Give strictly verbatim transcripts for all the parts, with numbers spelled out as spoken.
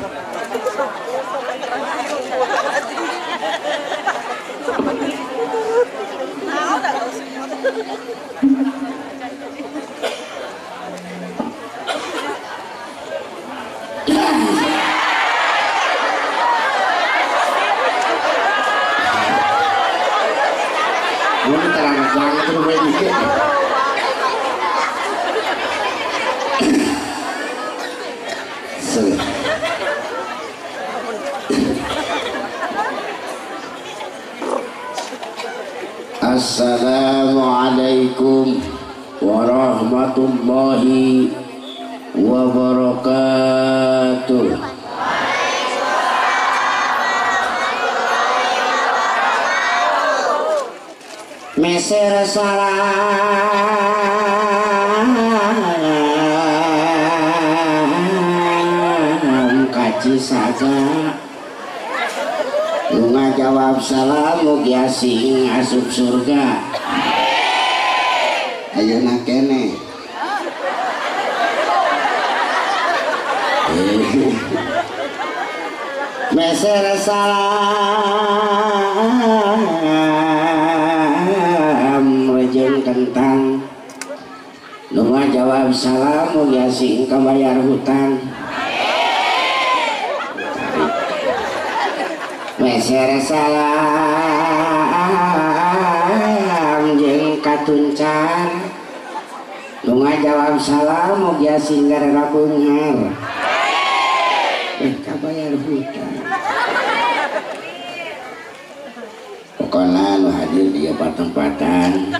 Assalamualaikum warahmatullahi wabarakatuh. Meser salam kaci saga lu ngajawab salam mugi asing asup surga. Ayeuna kene meser salam rejeng kentang lu ngajawab salam mugi asing kabayar hutang. Meser salam jeung katuncar lu ngajawab salam mugi asing garera beunghar eh kabayar hutang. Pokona nu hadir di tempat-tempatan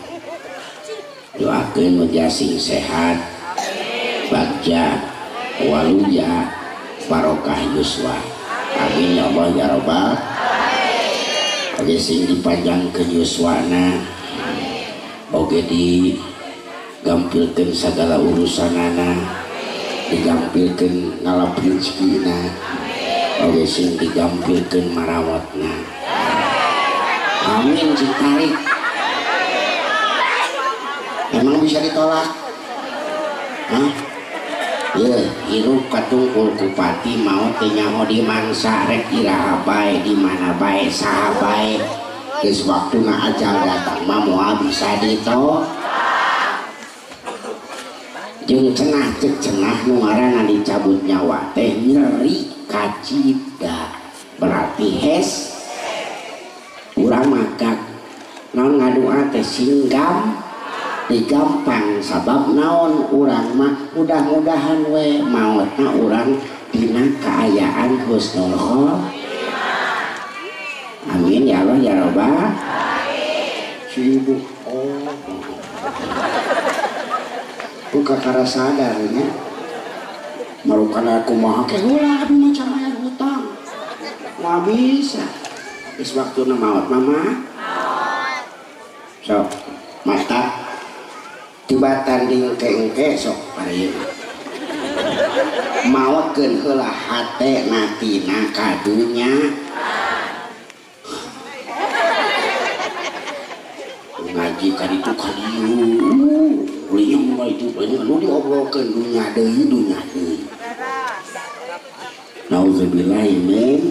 doakeun mugi asing sehat bagja waluya barokah yuswa. Amin ya Allah ya Rabbal. Oge sing dipanjang ke yuswana oge digampilkeun segala urusanana, digampilkeun ngalap rezekina, oge sing digampilkeun marawatna. Amin cing tarik. Emang bisa ditolak? Hah? Ye, irup katungkul kupati mau tenyaho di mangsa rek iraha bae di mana bae saha bae geus waktuna ajal datang mah moal bisa ditolak. Jeung cenah cek cenah nu ngaranna dicabut nyawa teh nyeri kacida berarti hes urang magag naon ngadua teh singgam digampang sabab naon urang mah mudah-mudahan we mautna urang dina kaayaan husnul khotimah. Amin ya Allah ya Rabbal. Sibuk oh buka kara sadarnya marukan aku mah ke ulah abdi macam aya hutang nggak bisa is waktu maut mama sok mata tibatan ding kengke sok pareun mawakeun heula hate natina kadunya ngaji ka ditu ka dieu liam mah itu banyak nu diobrolkeun dunya deui dunya deui. Nauzubillahi min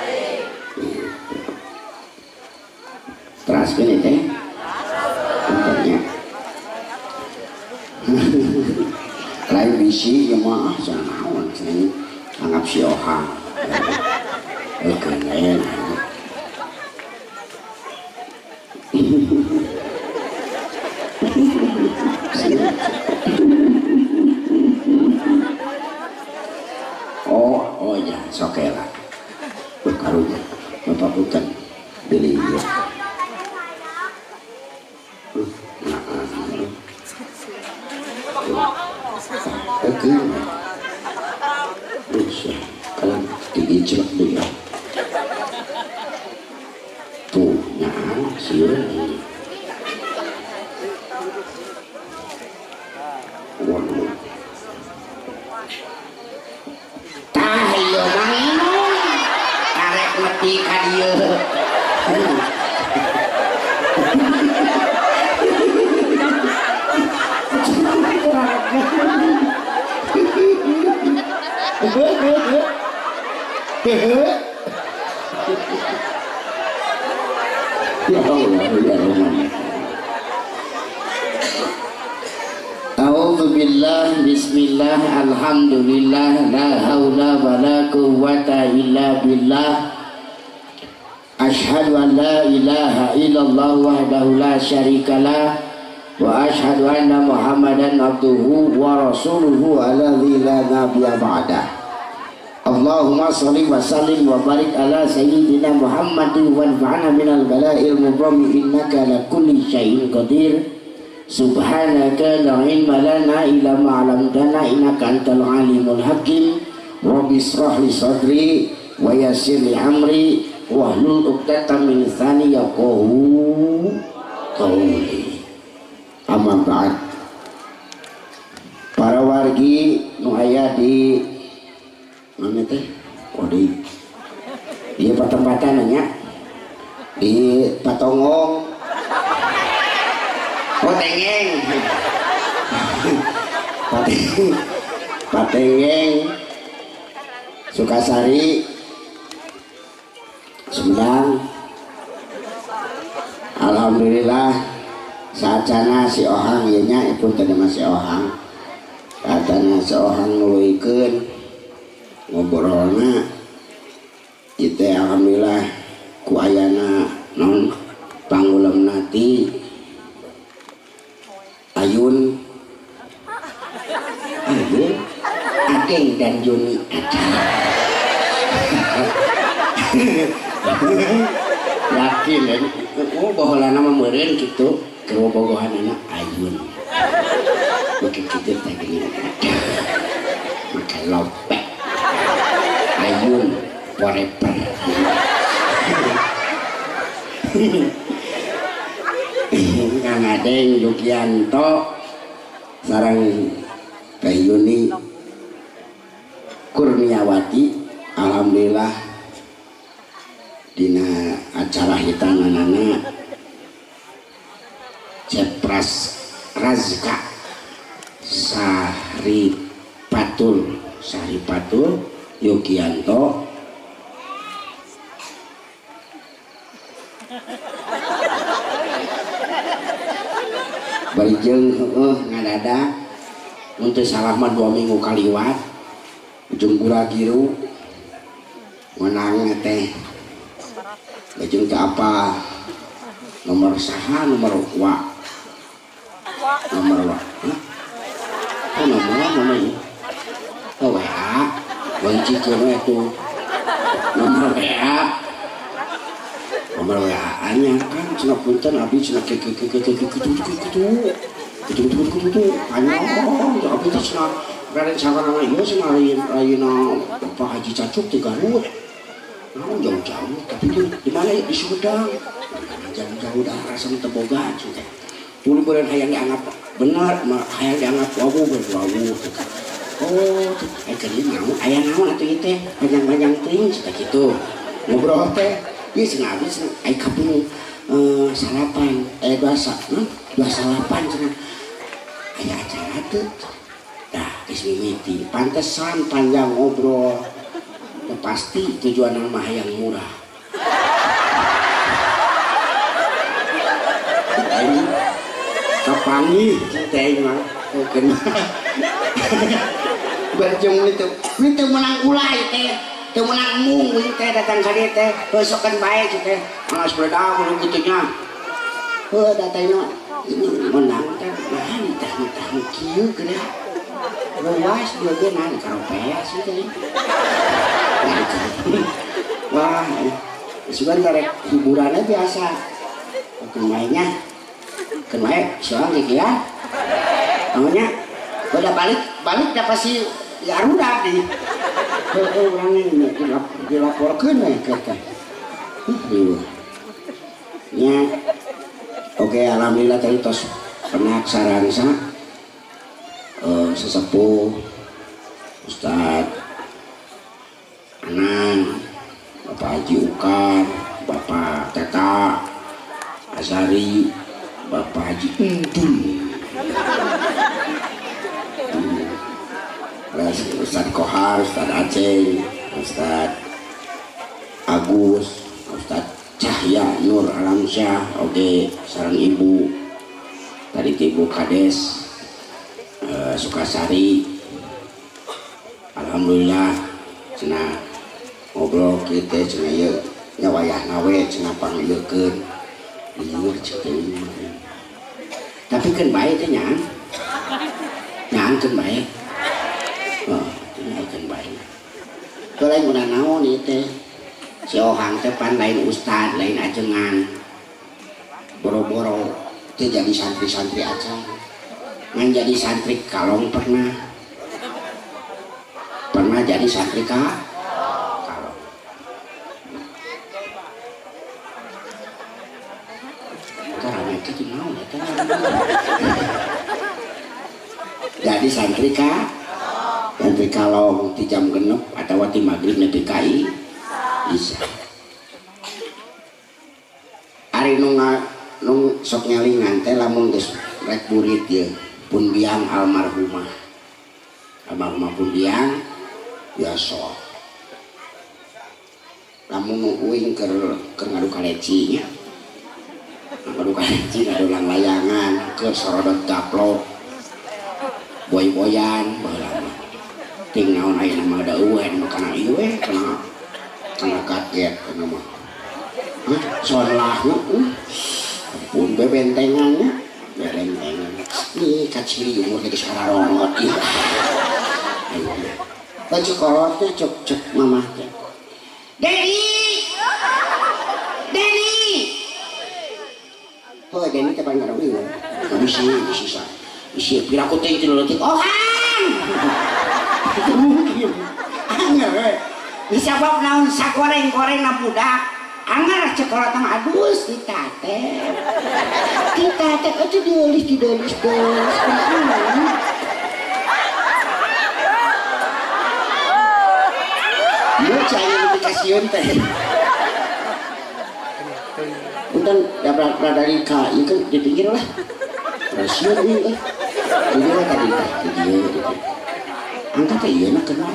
teraskeun teh untanya lain bisi jemaah sanaon sih anggap si ohang eh keren oh oh ya sokela karunya bapak bukan beli ya oke bisa kalian tinggi celak dia tuh nyaan siur waduh tayo manginung karek mati kadieu Ya Allah ya Rahman. A'udzu billah bismillah alhamdulillah la haula wala quwwata illa billah. Asyhadu an la ilaha illallah wahdahu la syarikalah wa asyhadu anna Muhammadan abduhu wa rasuluhu alladzi la nabiyya ba'dah. Allahumma shalli wa sallim wa barik ala sayyidina Muhammadin wa anfa'na minal bala'il mudhammi innaka ala kulli syai'in qadir. Subhanaka la ilma lana illa ma 'allamtana innaka antal alimul hakim. Rabbi shrah li sadri wa yassir li amri wahlul 'uqdatam min lisani yafqahu qawli. Amma ba'd. Para wargi nu aya di mana teh? Oh di di patempatan nya di Patongong. Oh tengeng. Patengeng Sukasari Sumedang. Alhamdulillah saacana si Ohang ieu nya ipun teh si Ohang. Saacana si Ohang nuluikeun ngobrolna itu alhamdulillah ku ayana non pangulem ti Ayun Ayun Akeng dan Juni yakin kan oh bahwa nama meureun kitu kebobogohan anak Ayun mungkin kitu teh gini maka lopek Ayun forever. Kang Adeng Yukianto sareng Teh Yuni Kurniawati alhamdulillah dina acara hitanganana Cepras Razka Sari Patul Sari Patul Yukianto barijeng heeh ngadadak mun teu salah mah dua minggu kaliwat ujung Guragiru menang teh bajeng teh apa nomor saha nomor wa nomor wa oh nomor nomor oh W A wajib kena itu nomor W A nomor W A-nya kan cenah punten abdi cenah ke ke ke ke ke ke gitu gitu gitu gitu gitu panjang abdi teh cenah raden sabarana ieu cenah lain lainna Bapak Haji Cacuk di Garut naon jauh-jauh tapi di mana di Sumedang jauh-jauh dah rasa teu boga teh tuluy beureun hayang dianggap bener hayang dianggap wawu wawu oh eh keun naon aya naon atuh ieu teh panjang-panjang teuing cenah kitu ngobrol teh ieu cenah abdi cenah ai kapung Uh, salapan, eh bahasa, hmm? dua salapan cenah, aya acara tuh, dah geus mimiti, pantesan panjang ngobrol, ya pasti tujuan mah yang murah. Ini kapangi kita ini mah, oke mah, berjung itu, itu menang ulai teh. Teu menang mung teh datang ka dieu teh besokan bae teh malas beda mun kitunya heuh datanya ini menang teh nah teh teh kieu geus luas dia ge nang karopea sih teh wah sugan karek hiburannya biasa kemainnya kemain soal gitu ya namanya udah balik balik dapat si Garuda di oh orang ini dilaporkan ya kata ya oke alhamdulillah tadi tos penak saransa uh, sesepuh Ustad Anan Bapak Haji Ukar Bapak Teta Asari Bapak Haji Entun Ustad Kohar, Ustad Aceh, Ustad Agus Ustad Cahya Nur Alamsyah oke sareng ibu tadi ibu Kades uh, Sukasari alhamdulillah cenah ngobrol kita cenah ieu nya wayah nawe cenah pangleukeun ieu ceuk tapi kan bae teh nya nya kan bae oh nya kan bae teu lain udah naon ieu teh si Ohang teh pan lain ustad lain ajengan boro-boro teh jadi santri-santri aja ngan jadi santri kalong pernah pernah jadi santri ka kalong karena itu mau ya jadi santri ka santri kalong di jam genep atau di maghrib nepi kai bisa ari nu nung sok nyalingan teh lamun geus rek burit ye pun biang almarhumah almarhumah pun biang biasa lamun nu uing keur keur ngadu kaleci nya ngadu kaleci ngadu lang layangan keur sorodot gaplok boy-boyan baheula ting naon aya nama da eueuh kana ieu we kana kana kaget kana mah hah solah pun bebentengannya bebentengan nih kaciri umur lagi sararongot ya baju kolotnya cuk cuk mama Denny Denny oh Denny tepan nggak tahu nggak bisa bisa bisa bila aku tinggi dulu tik oh kan anggar bisa bawa naon sakoreng koreng na budak anggar cekolot tang adus kita teh kita teh itu diolis diolis diolis mau cahaya notifikasiun teh untan dapat dari ka itu kan dipikir lah rasiun ini eh ini lah tadi teh dia angkat teh iya nak kenal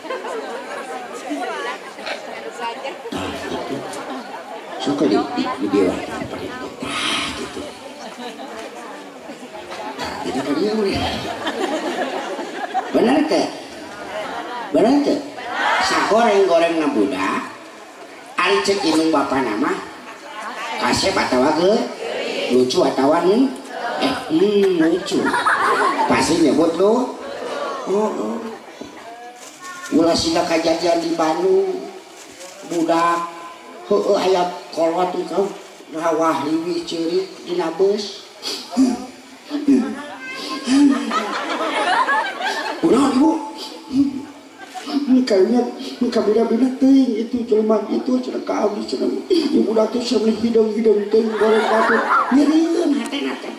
suka di di di dewa pakai gitu nah itu kan dia boleh benar ke benar ke sagoreng-goreng na budak ari cek inung bapa nama kasep atawa ke lucu atawa nih eh hmm lucu pasti nyebut lu oh, oh. ulah sila kajadian di Bandung budak heueuh aya kolot kau rawah liwih ceurik dina beus udah ibu kayaknya kabida-bida teuing itu jelema itu cenah ka abdi cenah ibu datu sambil hidung-hidung teuing goreng batu nyerieun hatena teh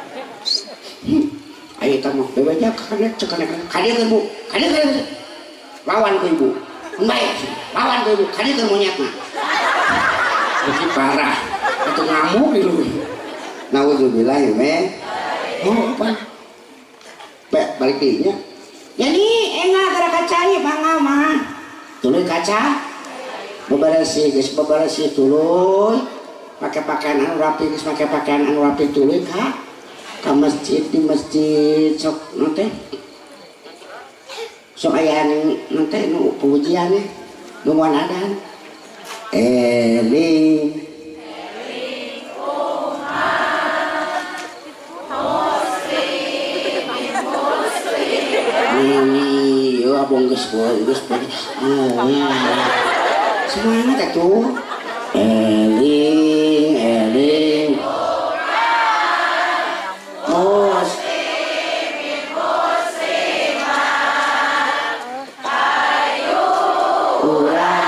ayo tamu bebeja kana cekanek kadieu keur bu kadieu keur lawan ku ibu baik lawan ku ibu kadieu keur monyetna jadi parah itu ngamuk gitu naudzubillah ya men oh apa Pak balik dinya jadi enggak gara kacanya bangga mah tuluy kaca beberasi geus beberasi tuluy pakai pakaian anu rapi geus pakai pakaian anu rapi tuluy ka ka masjid di masjid sok nanti sok aya nanti nu pengujian nu moal adan eling eling umat muslim muslim ini yo abong geus boy geus boy semangat atuh eling eling umat muslim muslimat ayo urang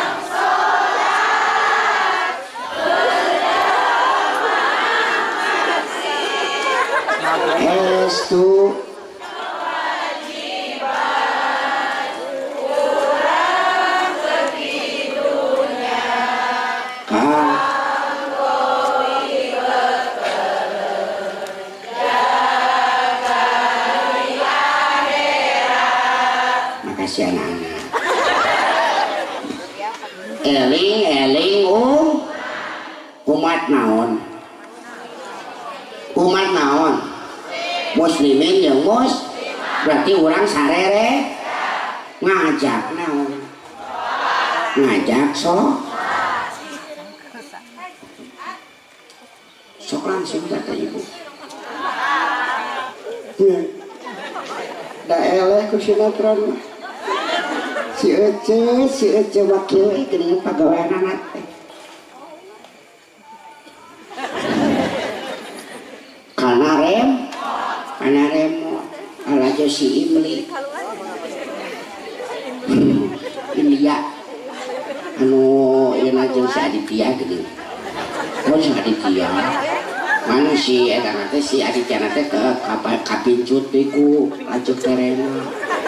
estu kewajiban urang sakitunya kanggo bekerja di akhirat makasih anak-anak eling eling um umat naon umat naon muslimin jeung mus berarti orang sarere ngajak naon ngajak so sok langsung kata ibu ya da eleh ku sinetron si Ece si Ece wakil geuning pagawean anak teh kana rem kana remo alajo si Imli ini ya anu yeuna jeung si Aditya geuning oh si Aditya mana si eta teh si Aditya teh ke kapincut deui ku lanjut terena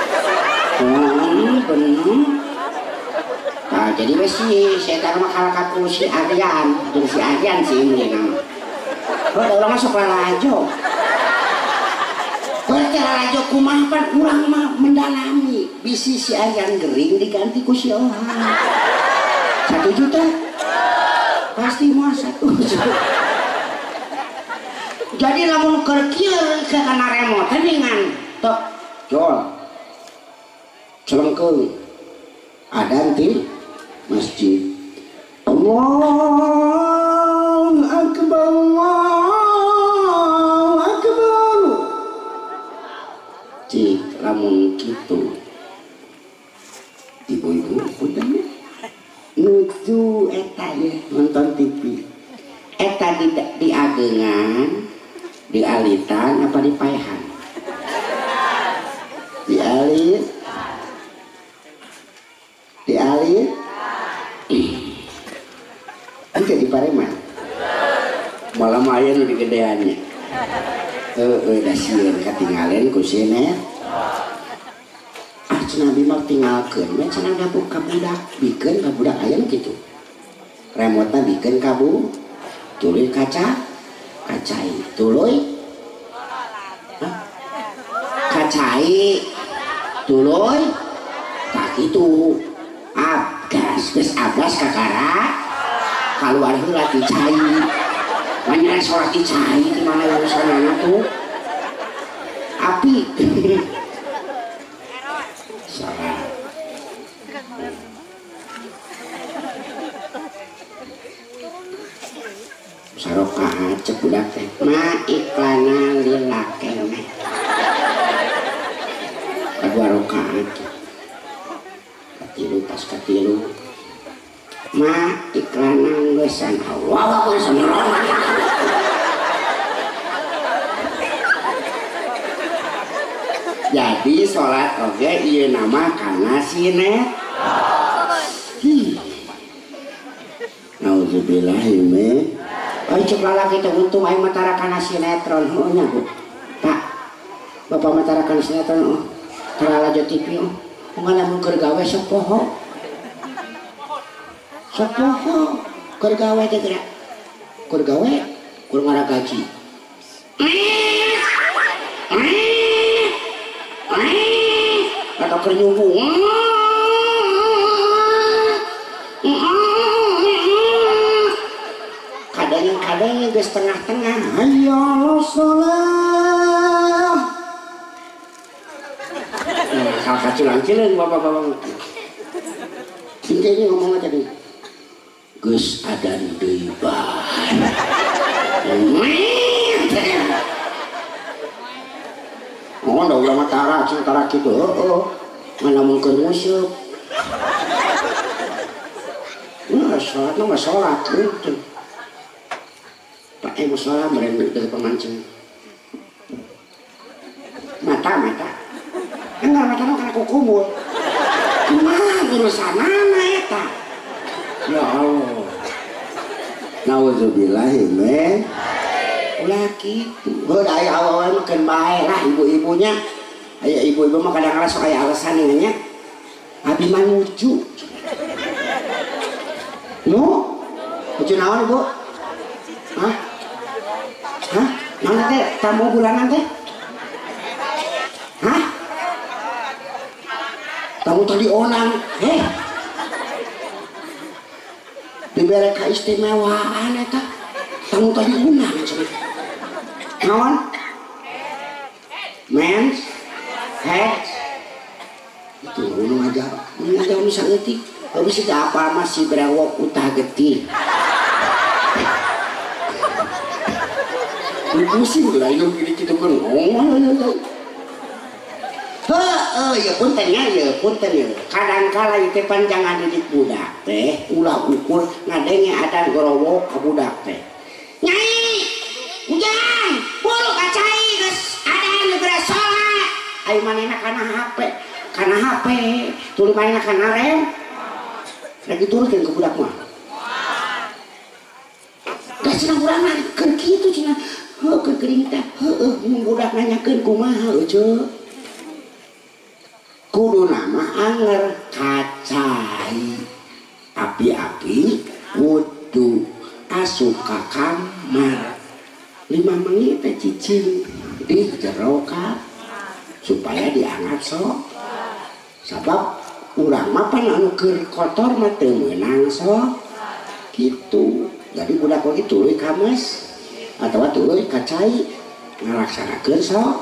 oh bener nah jadi wes si saya mah kalakaku si Aryan jeung si Aryan si Imli nama oh da urang masuk lalajo cara rajo kumah pan urang mah mendalami bisi si Aryan gering diganti ku si Ohan satu juta pasti mau satu juta jadi lamun kerkieu ke kana remote dengan tok jol celengkeung adan ti masjid Allahu akbar Allahu akbar cik lamun kitu ibu-ibu kudanya nuju eta ya nonton T V eta di, di agengan di alitan apa di paehan di alit di alit ente di Pareman malam aya nu di gedeannya heueuh da sieun katingalen ku sinet ah cenah Nabi mah tinggalkeun we cenah dapur ka budak bikeun ka budak aya nu kitu remotna bikeun ka bu tuluy kaca kacai tuluy kacai tuluy tak itu abgas geus abgas kakara kaluar heula ti cai banyak sholat ti cai di mana yang sanana tuh api salah sarokaha cek budak teh ma iklana lilakeng kadua rokaat katilu pas katilu ma iklana gesan Allah gesan jadi sholat oge ieu nama kana sinet nauzubillahi min ay cek lalaki teh untung aing matarakan sinetron oh nya Bu Pak Bapak matarakan sinetron oh teralajo T V oh mun lamun keur gawe sok poho sok poho keur gawe teh geura keur gawe keur ngara gaji atau keur nyumbung kadang-kadang geus tengah-tengah hayya sholat nah hal kaculang-culang bapak-bapak sehingga ini ngomong tadi geus adan deui bae oh da ulah matara cintara kitu heuh mana mun keur musyuk nah sholat mah sholat gitu Pak Ibu sholat mereka dari pemancing mata mata enggak mata no karena kukumul kumaha urusan mana eta ya Allah nauzubillahi min ulah kitu heuh da aya awewe mah keun bae lah ibu-ibunya aya ibu-ibu mah kadang-kadang sok aya alasan nya abi mah nuju nu nuju naon Ibu hah hah mana teh tamu bulanan teh hah tamu tadi onang eh dibere keistimewaan eta tamu tadi undang cenah naon mens head itu nu ngajar nu ngajar nu saeutik habis itu apa masih berawak utah getih pusing lah itu gini gitu kan oh heeh ya punten ya ya punten ya kadangkala itu panjangan didik budak teh ulah ukur ngadenge adan gorowok ka budak teh nyai ujang bulu kacai geus adan geus salat ai manehna kana H P kana H P tuluy manehna kana rem lagi turutkeun ke budak mah da cenah urang keur kitu cenah heuh keur geuring teh heueuh mun budak nanyakeun kumaha eueuh kudu nama anger kacai api-api wudu asup ka kamar lima menit teh cicing di jero ka supaya dianggap sok sabab urang mah pan anu keur kotor mah teu meunang sok kitu jadi budak oge tuluy kames atawa tuluy kacai ngalaksanakeun sok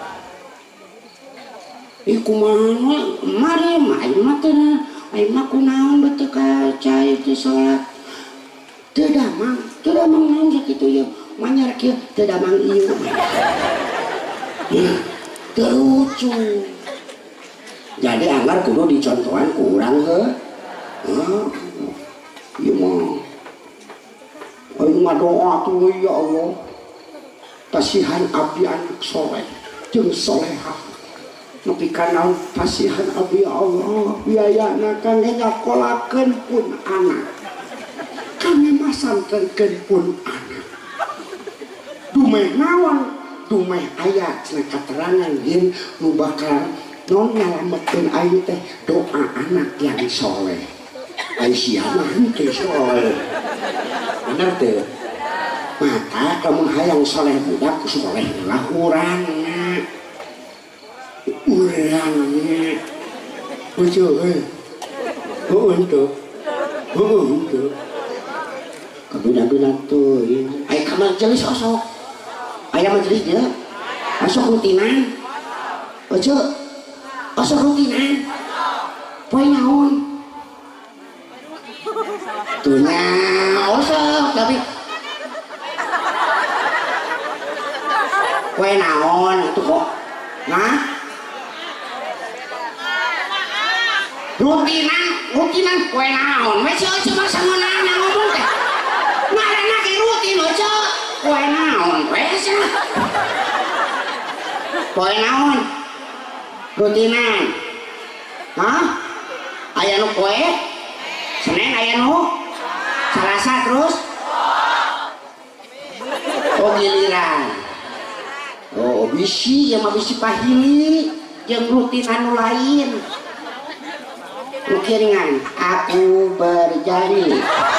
ih kumaha mari mah aing mah teh aing mah kunaon beuteung kacai teh salat teu damang teu damang naon sakitu ye manyar kieu teu damang ieu ih teu lucu jadi anggar kudu dicontohan ku urang heuh heeh ieu mah aing mah doa tuh ya Allah pasihan abdi anak soleh jeung solehah nepi ka naon pasihan abdi Allah biayana kangge nyakolakeun pun anak kangge masamkeun pun anak dumeh naon dumeh aya cenah katerangan yen nu bakal non nyalametkeun aing teh doa anak yang soleh ai sia mah teu soleh bener teu mata lamun hayang soleh budak soleh lah urangna urangnya betul eh oh itu oh itu kebudak-budak tuh ayah kamar jelis osok ayah majelisnya osok rutinan ojo osok rutinan poin naon tuhnya osok tapi poin naon itu kok nah rutinan rutinan kue naon we seueur cuma sangeunana ngomong teh ngaranna ge rutin aja kue naon we cenah kue naon rutinan hah aya nu kue Senin aya nu Salasa terus oh giliran oh bisi ya mah bisi pahili jeung rutin anu lain Lukiringan, aku berjanji.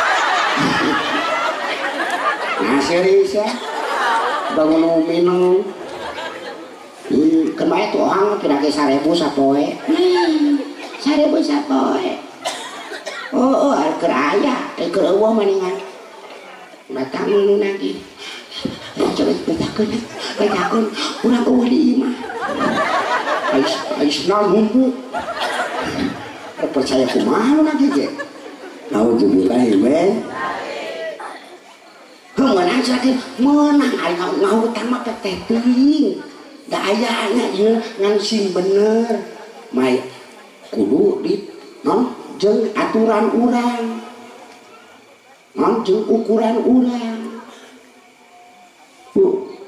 Nah serius ya, bangun minum. Kemarin tuh orang kira kira sarebu sapoe. Hmm, sarebu sapoe. Oh, oh, keraya, kerauah maningan. Datang lu lagi. Coba betakun, betakun, udah kau di imah. Ais, ais nal numpuk. Percaya kumaha lagi ge naudzubillah men heuh menang sakit menang ari ngahutang mah teh teuing da aya nya ieu ngan sing bener mai kudu di non jeung aturan urang non jeung ukuran urang bu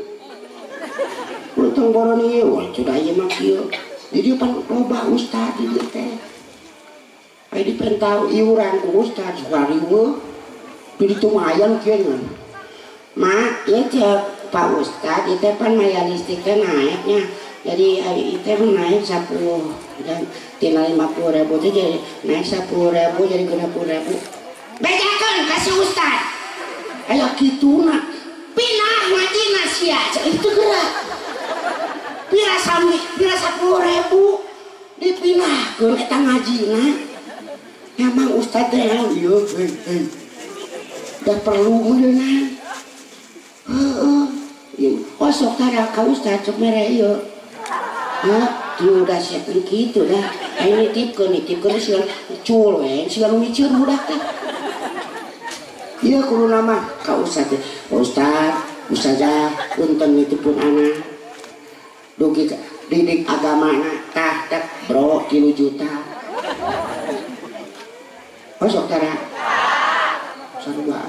utang boron ieu wah sudah ieu mah kieu di dieu pan loba ustad di dieu teh ai dipentau iuran ku ustad sukariweuh di ditu mah aya nu kieu mak ieu teh Pak Ustad itu pan maya listriknya naiknya jadi itu naik sepuluh dan tina lima puluh ribu itu jadi naik sepuluh ribu jadi kena puluh ribu bedakan kasih Ustad ayo gitu nak pinah ngaji nasia itu gerak pira sami pira sepuluh ribu dipinah ke eta ngaji nak emang ustad teh iya heuh da perlu meureunna heeh oh sok tara ka ustad sok mere ieu heuh tuh udah siapin gitu dah ayo nitipkeun nitipkeun sieun cul we sieun miceun budak teh iya kudu nama ka ustad teh ustad ustazah punten nitipkeun anak dugi didik agamana tah teh bro tilu juta oh sok tara sarua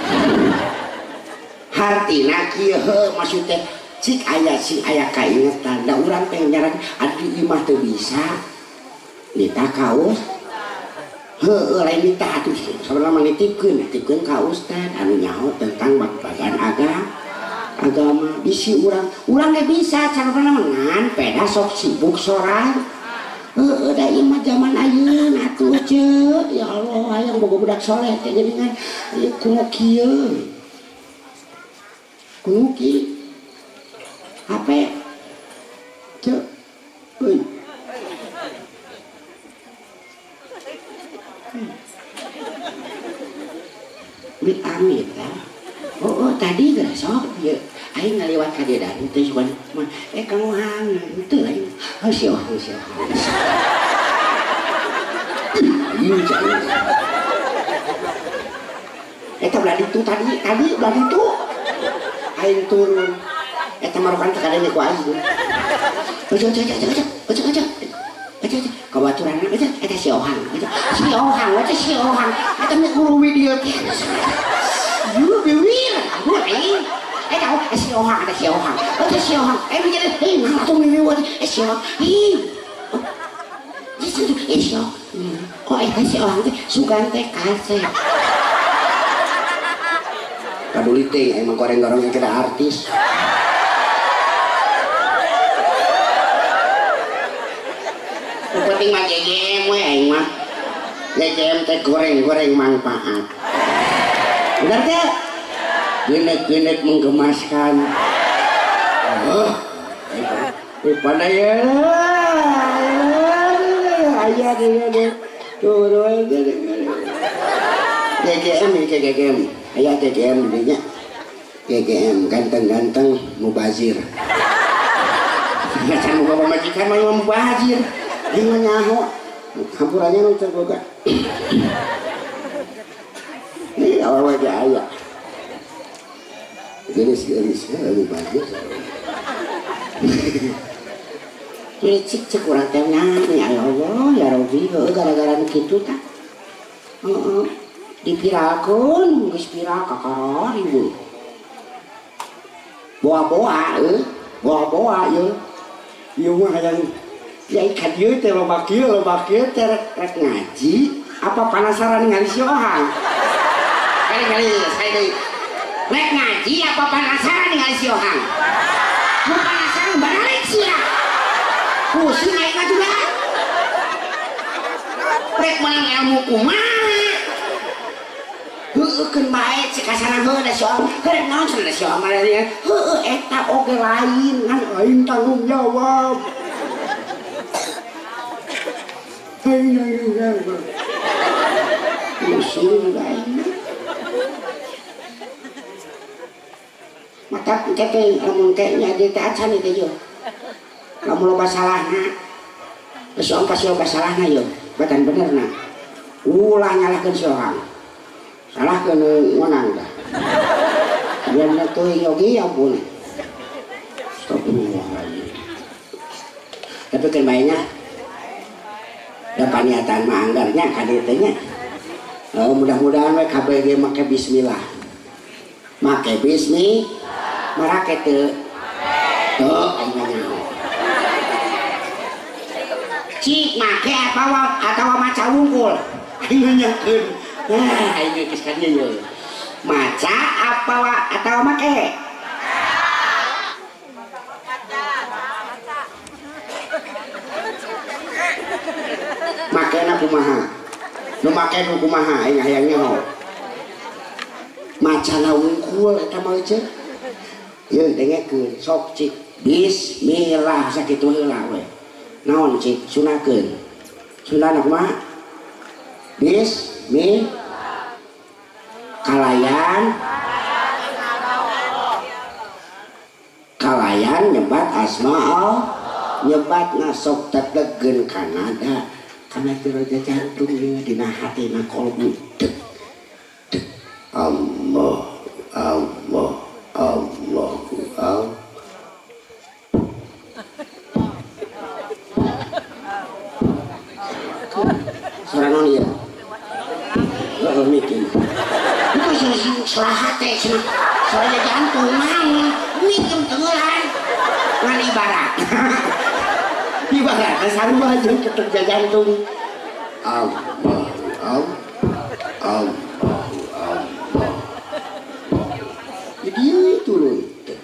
hartina kieu heuh maksud teh cik aya cik aya kaingetan da urang teh nyaran adi imah teu bisa nita kaus heuh lain nita atuh sabarna mah nitipkeun nitipkeun ka ustad anu nyaho tentang babagan agama agama bisi urang urang ge bisa sabarna mah ngan peda sok sibuk sorang heuh da ieu mah zaman ayeuna atuh ceuk ya Allah hayang boga budak soleh teh geuningan ieu kuno kieu kuno kieu apa cek euy mit amit lah oh, oh tadi geus sok ieu aing ngaliwat ka dia dan teh cuman eh kang Wang teu aing heuh heuh ieu jangan eta belah ditu tadi tadi belah ditu aing turun eta marokan teh kadenge ku aing aja aja aja aja aja aja aja aja kabaturanna aja eta si Ohang aja si Ohang aja si Ohang eta mah guru video teh ieu beuwir aku aing eta si Ohang eta si Ohang eta si Ohang eh jadi heh mah atuh mimiwat eh si Ohang ih itu eh si Ohang oh eta si Ohang teh sugan teh kaset kaduli teh emang goreng-goreng kira artis penting mah G G M we aing mah G G M teh goreng-goreng manfaat bener teh genek-genek menggemaskan oh daripada ya aya deh tuh G G M ini G G M aya G G M dinya G G M ganteng-ganteng mubazir nggak can muka pemajikan mah mubazir ini mah nyaho hampurannya nu tergoga ini awal wajah aya gelis-gelis mubazir jadi cik cik kurang teh nyanyi ya Allah ya Rabbi gara-gara kitu tah heeh dipiralkeun geus viral ka karori we boa-boa euy boa-boa ieu ieu mah hayang ya ikan ieu teh loba kieu loba kieu teh rek ngaji apa penasaran ningali si Ohang kali-kali saya deui rek ngaji apa penasaran ningali si Ohang mun penasaran balik sia pusing aing mah juga rek menang ilmu kumaha heueuh keun bae cek kasana heueuh da soal rek naon cenah da soal mah heueuh eta oge lain ngan aing tanggung jawab aing tanggung jawab pusing aing mata keke lamun teh nya di teh acan teh yo lamun loba salahna geus ongkos loba salahna yo batan benerna ulah nyalahkeun si Ohang salah ke ngonang dah biar natu yogi ampun astagfirullahaladzim tapi kan baiknya dapat niatan mah anggarnya kadetnya oh, mudah-mudahan we K B G make bismillah make bismi marake teu tuh aing nyaho cik make apa atawa maca wungkul aing nyakeun nah ini kisahnya ya maca apa wa atau make make na kumaha nu make nu kumaha aing hayangnya ho maca na wungkul eta mah ceuk ieu dengekeun sok cik bismillah sakitu heula we naon cik sunakeun sunana kumaha bis mi kalayan kalayan nyebat asma Allah nyebat nasok tetegen Kanada karena raja jantungnya dina hatina kolbu dek dek Allah Allah Allah Allah seorang non ya gak mikir itu salah hati soalnya jantung mana mikir tenggelam ngan ibarat ibarat sarua aja keterja jantung Allah Allah Allah Allah jadi itu loh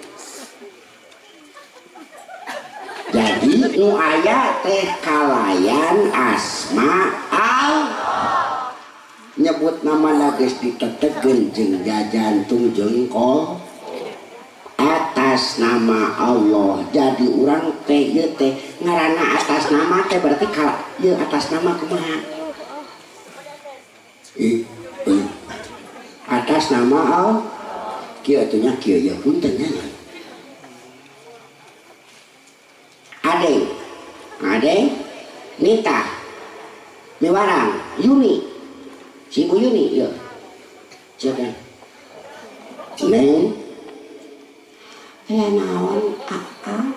jadi nu aya teh kalayan asma Allah nyebut nama nages ditetegeun jeung jantung jengkol atas nama Allah jadi orang teh ieu teh ngaranna atas nama teh berarti kala ieu atas nama kumaha ih eh. atas nama Allah kieu atuh nya kieu ya punten nya Adeng Adeng Nita Miwarang Yuni Singgu Yuni ya siapa Neng ya naon kakak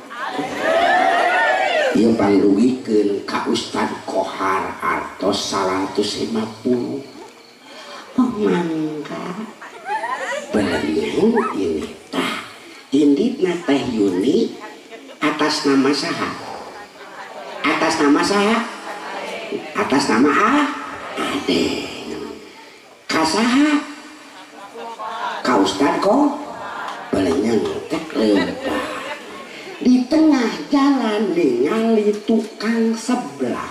ieu pangrugikeun ka Ustad Kohar artos seratus lima puluh oh mangga berenang ini tah inditna teh Yuni atas nama saha atas nama saha atas nama ah Ade kasaha ka Ustad kok balenya ngetek lempar di tengah jalan ningali tukang sebelah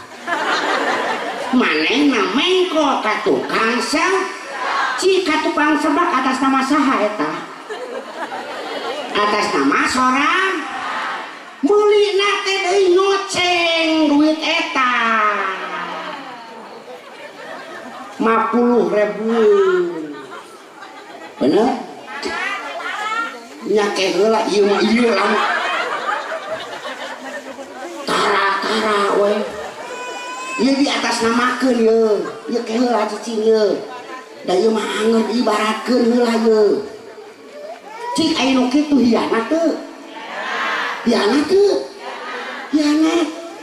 manehna mengko ka tukang sebelah cika tukang sebelah atas nama saha eta atas nama sorang meuli nate deui ngoceng duit eta lima puluh ribu bener nyake heula ieu mah ieu lama tara-tara we ieu di atas namakeun ieu ieu ke heula cicing ieu da ieu mah angeun ibaratkeun heula ieu cik aya nu kitu hianat teu hianat teu hianat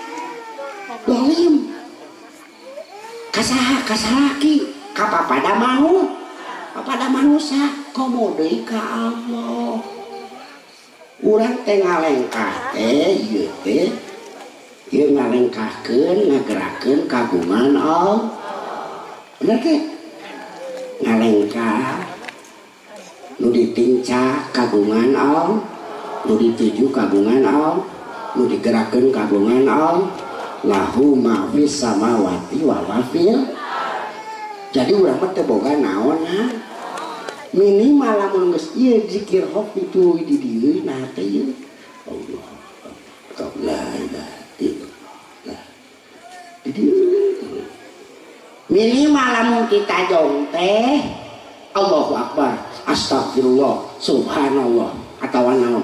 dolim kasaha kasalaki ka papada manu papada manusia komode ka Allah urang teh ngalengkah teh ieu teh ieu ngalengkahkeun ngagerakeun kagungan Allah bener teh ngalengkah nu ditinca kagungan Allah nu dituju kagungan Allah nu digerakkeun kagungan Allah lahu ma fis samawati wa ma fil jadi urang mah teu boga naonna minimal lamun geus ieu zikir hobi tu di dieu nah teh ieu Allah la ilaha illallah di dieu minimal lamun kita jong teh Allahu akbar astagfirullah subhanallah atawa naon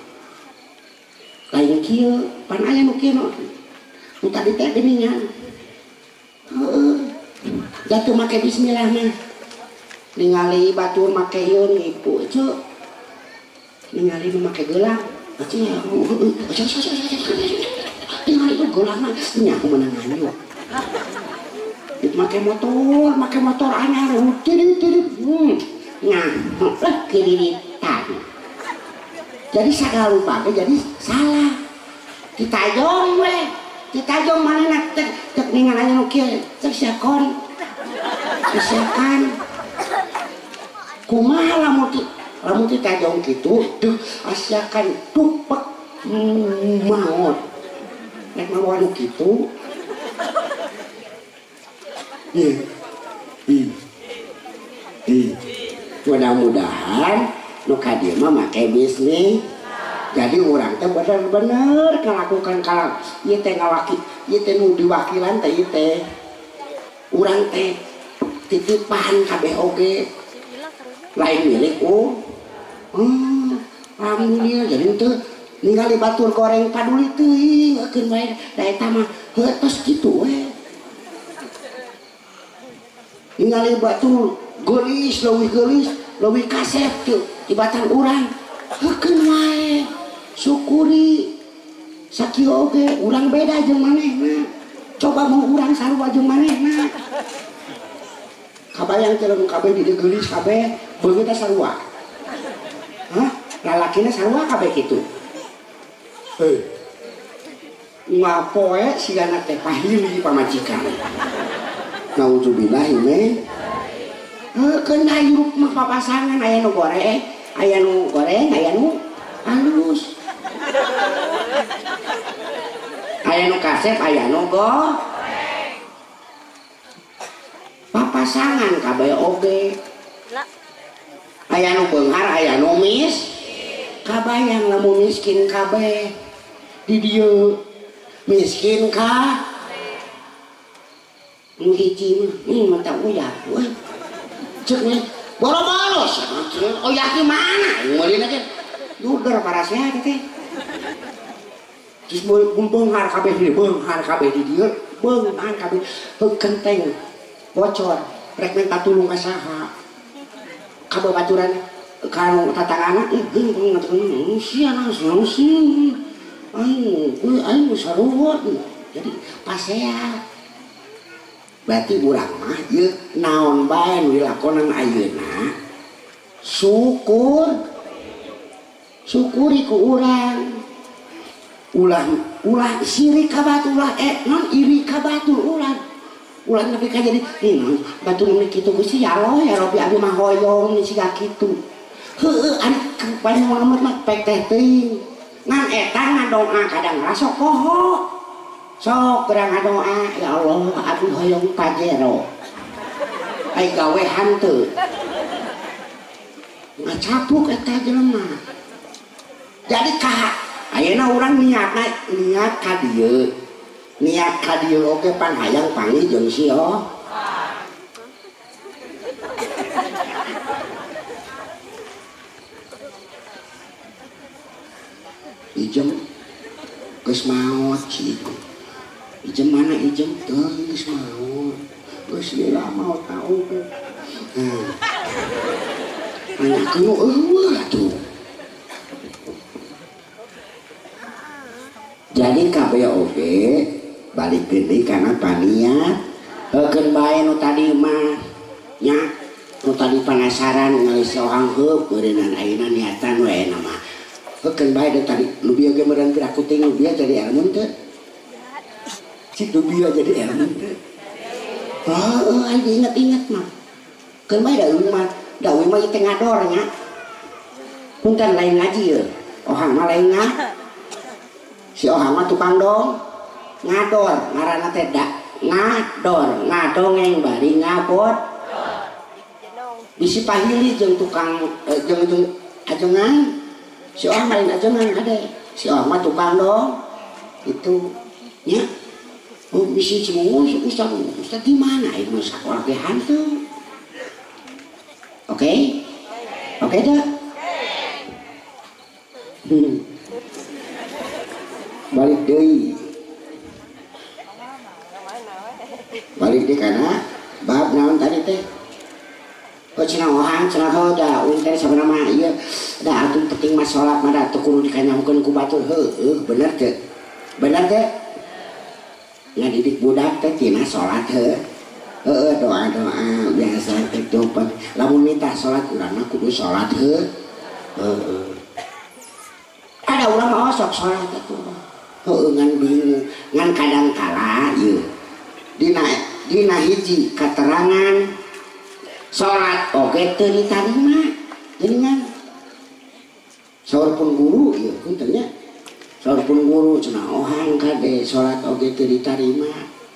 lain kieu pan aya nu kieu nu tadi teh geuningan heeh jatuh make bismillah mah ningali batur make yeun ipu ceuk ningali nu make gelang atuh ya ningali nu gelang mah nya aku meunang ngayu itu make motor make motor anyar tidit-tidit hmm nah lah kiriritan jadi sagala lupa jadi salah ditajong we ditajong manehna teh teh ningali nu kieu teh siakon siakan kumaha lamun ti lamun ditajong kitu duh asiakan tupek maot nek mau anu kitu ih ih ih mudah-mudahan nu ka dieu mah make bisnis jadi urang teh bener-bener ngalakukan kalau ieu teh ngawaki ieu teh nu diwakilan teh ieu teh urang teh titipan kabeh oge lain milik oh hmm, alhamdulillah jadi itu ningali batur goreng paduli teuing eukeun wae da eta mah heuh tos kitu we ningali batur geulis leuwih geulis leuwih kasep teu tibatan urang eukeun wae syukuri sakieu oge urang beda jeung manehna coba mau urang sarua jeung manehna kabayang teu kabeh di dieu geulis kabeh beungeut teh sarua hah lalakina sarua kabeh kitu heuh ngapoe sigana teh pahili pamajikan naudzubillah me heuh keun hayup mah papasangan aya nu goreng aya nu goreng aya nu halus aya nu kasep aya nu go papasangan kabeh oge aya nu beunghar aya nu mis kabayang lamun miskin kabeh di dieu miskin ka nu hiji mah ini mah tak uyah weh cek nih boro-boro oh yakin mana ngeuleun aja duder parasnya teh terus beunghar kabeh di beunghar kabeh di dieu beunghar kabeh heuh kenteng bocor rek minta tulung ka saha kabeh baturan kanu tatangana ih geuning ngaturkeun sia na solusi aing aing sarua jadi pasea berarti urang mah ieu naon bae nu dilakonan ayeuna syukur syukuri ku urang ulah ulah sirik ka batur ulah eh non iri ka batur ulah ulah nepi ka jadi ih non batur nu kitu Gusti ya Allah ya Rabbi abi mah hoyong siga kitu heueuh ari paling Muhammad mah pek teh teuing ngan eta ngadoa kadang rasok poho sok kurang ngadoa ya Allah abi hoyong pajero ai gawe hanteu ngacapuk eta jelema jadi ka ayeuna urang niatna niat ka dieu niat ka dieu oge pan hayang panggih jeung sia ijem geus maot ciku ijem mana ijem teu geus maot geus lila maot tau ge nah anakku eueuh atuh jadi kabeh oge balik deui kana paniat heukeun bae nu tadi mah nya nu tadi penasaran ngali sohang heup beureunan ayeuna niatan we na mah heukeun bae deui tadi lubia ge meureun piraku teh lubia jadi ilmu teu cik lubia jadi ilmu teu heuh aing inget-inget mah keun bae da mah dawe mah teh ngador nya punten lain ngaji ye ohang mah lain nga si ohang mah tukang dong ngador ngaranna teh da ngador ngadongeng bari ngabot bisi pahili jeung tukang eh, jeung jeung ajengan si ohang lain ajengan ade si ohang mah tukang dong itu nya oh bisi cimungu ustaz ustaz di mana ieu mah sakola teh hantu oke oke dah hmm. balik deui balik deui kana bab naon tadi teh kok cenah ohang cenah heuh da ulin teh sabaraha mah ieu da atuh penting mah salat mah da teu kudu dikanyamkeun ku batur heueuh bener teh bener teh ngadidik budak teh tina salat heuh heueuh doa-doa biasa teh dopan lamun minta salat urang mah kudu salat heuh heueuh ada urang mah sok salat atuh heueuh ngan bingung ngan kadang kala ieu dina dina hiji keterangan salat oge teu ditarima geuningan saurpun guru ieu punten nya saurpun guru cenah ohang kade salat oge teu ditarima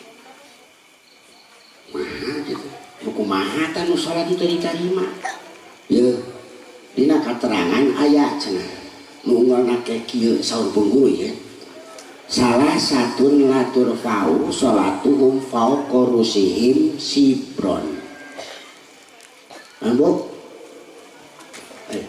maha gitu kumaha tah nu salat teu ditarima ieu dina keterangan aya cenah nu unggalna ke kieu saurpun guru ya salah satu latur fau salatuhum fauqa rusihim sibron Ambo eh.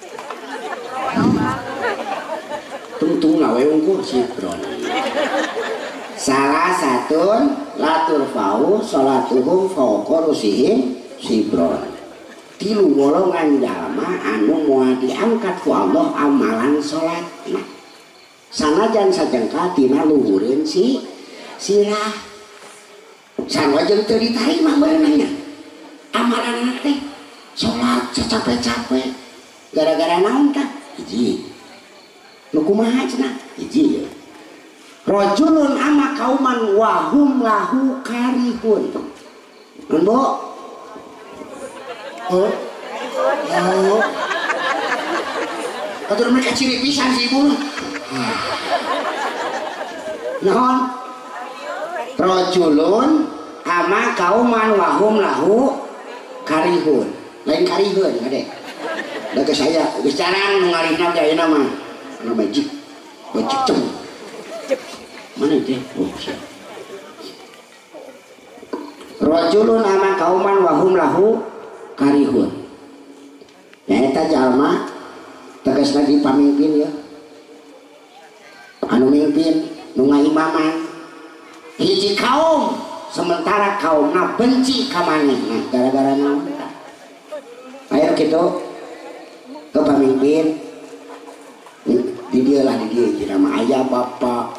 Tungtung ngawe unggul sibron salah satu latur fau sholatuhum fauqa rusihim sibron tilu golongan jalma anu moal diangkat ku Allah amalan salatna sanajan sajengka tina luhureun si sirah sarua jeung teu ditarima beunanya amalan teh salat capek-capek gara-gara naon tah hiji nu kumaha cenah hiji ya rajulun ama kauman wahum lahu karihun Mbok oh oh atur mereka ciri pisan si ibu naon rajulun ama kauman wahum lahu karihun lain karihun adek da ke saya bicara nu ngarihna teh ayeuna mah anu bajik bajik cem mana teh oh siap rajulun ama kauman wahum lahu karihun ya eta jalma tegasna dipamimpin ya anu mimpin nu ngaimaman hiji kaum sementara kaumna benci ka manehna gara-gara naon ayo kitu ke pamimpin di dia lah di dia nama ayah bapak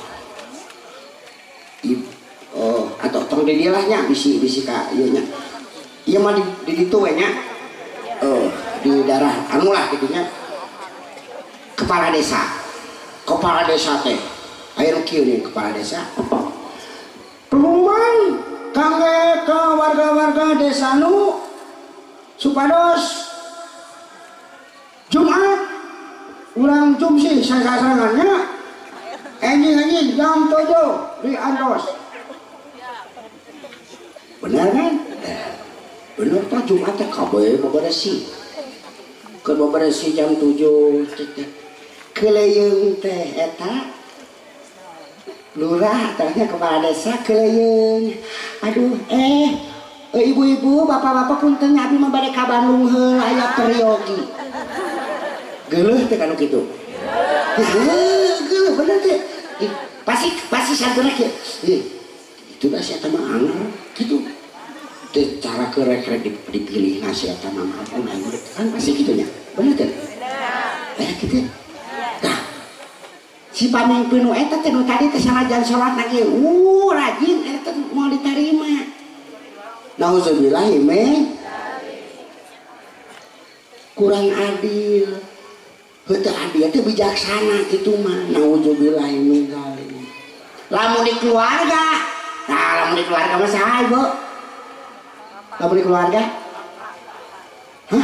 ibu oh atau tong di dia lahnya bisi bisi kak iya nya iya mah di di ditu we nya oh di daerah anu lah gitunya kepala desa kepala desa teh aya nu kieu nih kepala desa pengumuman kangge ke warga-warga desa nu supados Jumat urang jumsi sasarangannya enjing-enjing jam tujuh di andos benar kan? Bener pak Jumat teh kabeh beberesi ke beberesi jam tujuh keleyeung teh eta lurah tanya kepala desa keleyeung aduh eh ibu-ibu bapak-bapak punten abdi mah bade ka Bandung heula aya peryogi geuleuh teh kanu kitu geuleuh bener teh pasti pasti sadana kieu itu dah si eta mah angel kitu teh cara kerek-kerek dipilih na si eta mah ampun kan pasti kitu nya bener teh eh kitu tah si pamimpin nu eta teh nu tadi teh sanajan salat lagi uh rajin eta mau diterima nauzubillah me kurang adil heunteu adil teh bijaksana kitu mah nauzubillah min dzalik lamun di keluarga nah lamun di keluarga mah saha ibu lamun di keluarga hah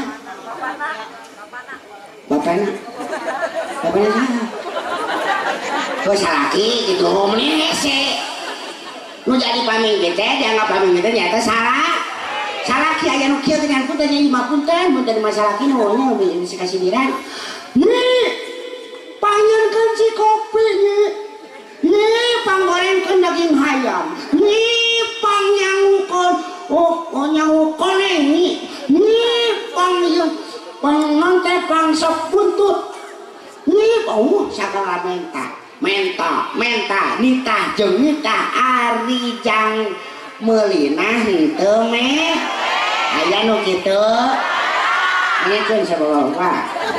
bapana bapana saha oh salaki gitu meni hese nu jadi pamimpin teh dianggap pamimpin teh nyata salah salaki aya nu kieu dengan punten nya imah punten mun teh masalah kieu nya bisa kasidiran nih panjenkeun si kopi nih nih panggorengkeun daging hayam nih pangnyangukeun oh oh nyangukeun nih nih pang pang teh pang sepuntut nih oh sakala menta menta menta nitah jeung nitah ari jang meulina henteu meh aya nu kitu ngikeun sabawa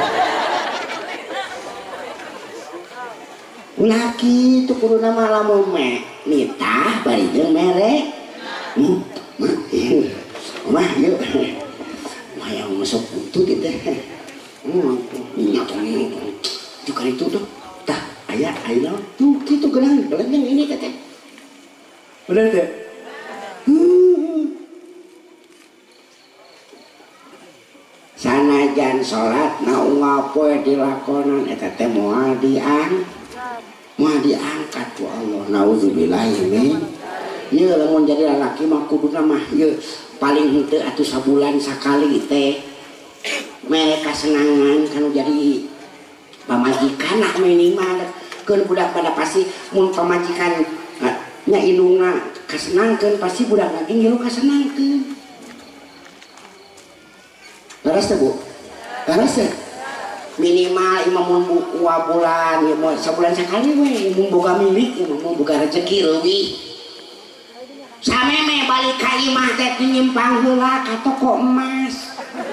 ulah kitu kuduna mah lamun meh nitah bari jeung mere hmm mah yeuh mah yang masuk putu gitu hmm nyatong itu kan itu tuh tah aya aya tuh kitu gelang gelang yang ini teh bener teh sanajan salat na ngapoe dilakonan eta teh moal diang moal diangkat ku Allah nauzubillah min ieu lamun jadi lalaki mah kuduna mah ieu paling henteu atuh sabulan sakali teh mereka senangan kanu jadi pamajikan nak minimal keun budak pada pasti mun pamajikan nya indungna kasenangkeun pasti budak lagi ngilu kasenangkeun leres tuh bu leres tuh minimal imam dua bulan ya mau sebulan sekali we imam boga milik imam boga rezeki leuwih sameme balik ka imah teh nyimpang heula ka toko emas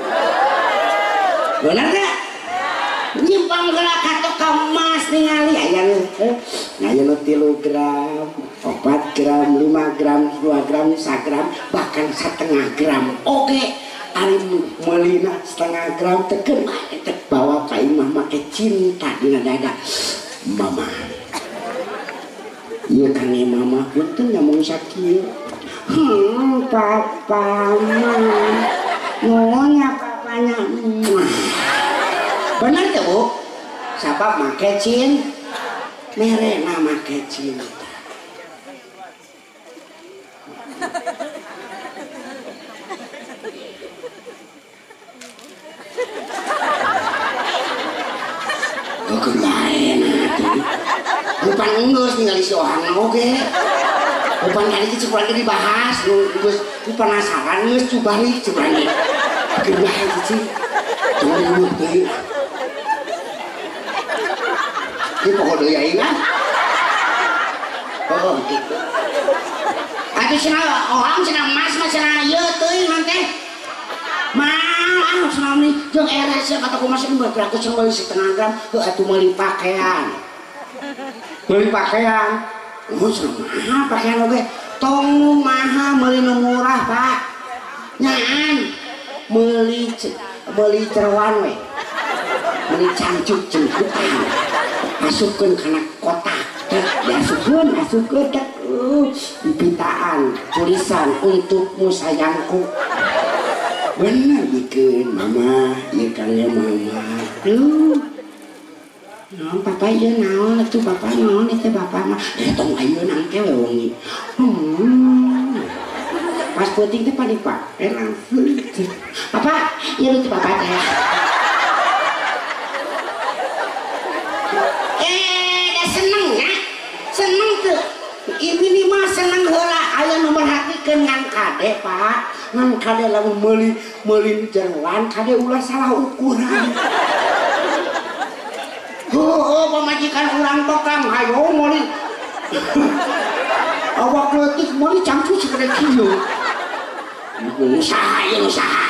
bener gak? Nyimpang heula ka toko emas ningali aya nu aya nu tilu gram opat gram lima gram dua gram sagram bahkan setengah gram oke ari meulina setengah gram teken tek bawa ka imah make cinta dina dada mama ieu kan mama punten ngomong sakieu hmm papa mah nyonya papanya bener teh bu sabab make cinta merena make cinta bukan ngeus ningali si Ohang oge bukan kali itu kurang dibahas lu penasaran ngeus coba nih coba nih gimana itu sih cuma dulu deh ini pokok doya ingat oh gitu aduh cenah Ohang cenah emas mah cenah ieu teuing nanti mal cenah nih jeung era sia kata kumaha sih berlaku cenah setengah gram heuh atuh meuli pakaian beli pakaian oh mahal pakaian oke tong mahal beli murah pak nyaan beli beli cerwan we beli cancuk cengkutan masukkan karena kotak masukkan masukkan uh, pitaan tulisan untukmu sayangku bener bikin mama ya kan ya mama tuh non papa iya naon itu papa naon itu papa mah eh tong ayeuna nangke we wong hmm pas penting teh padi pak eh langsung papa ieu itu papa teh eh da seneng ya seneng tuh ini nih mah seneng heula aya nu merhatikeun ngan kade pak ngan kade lamun meuli meuli jeroan kade ulah salah ukuran. Oh, oh, pemajikan urang tokang, hayo moli. Awak letik moli campur segede kieu. Usaha ya usaha.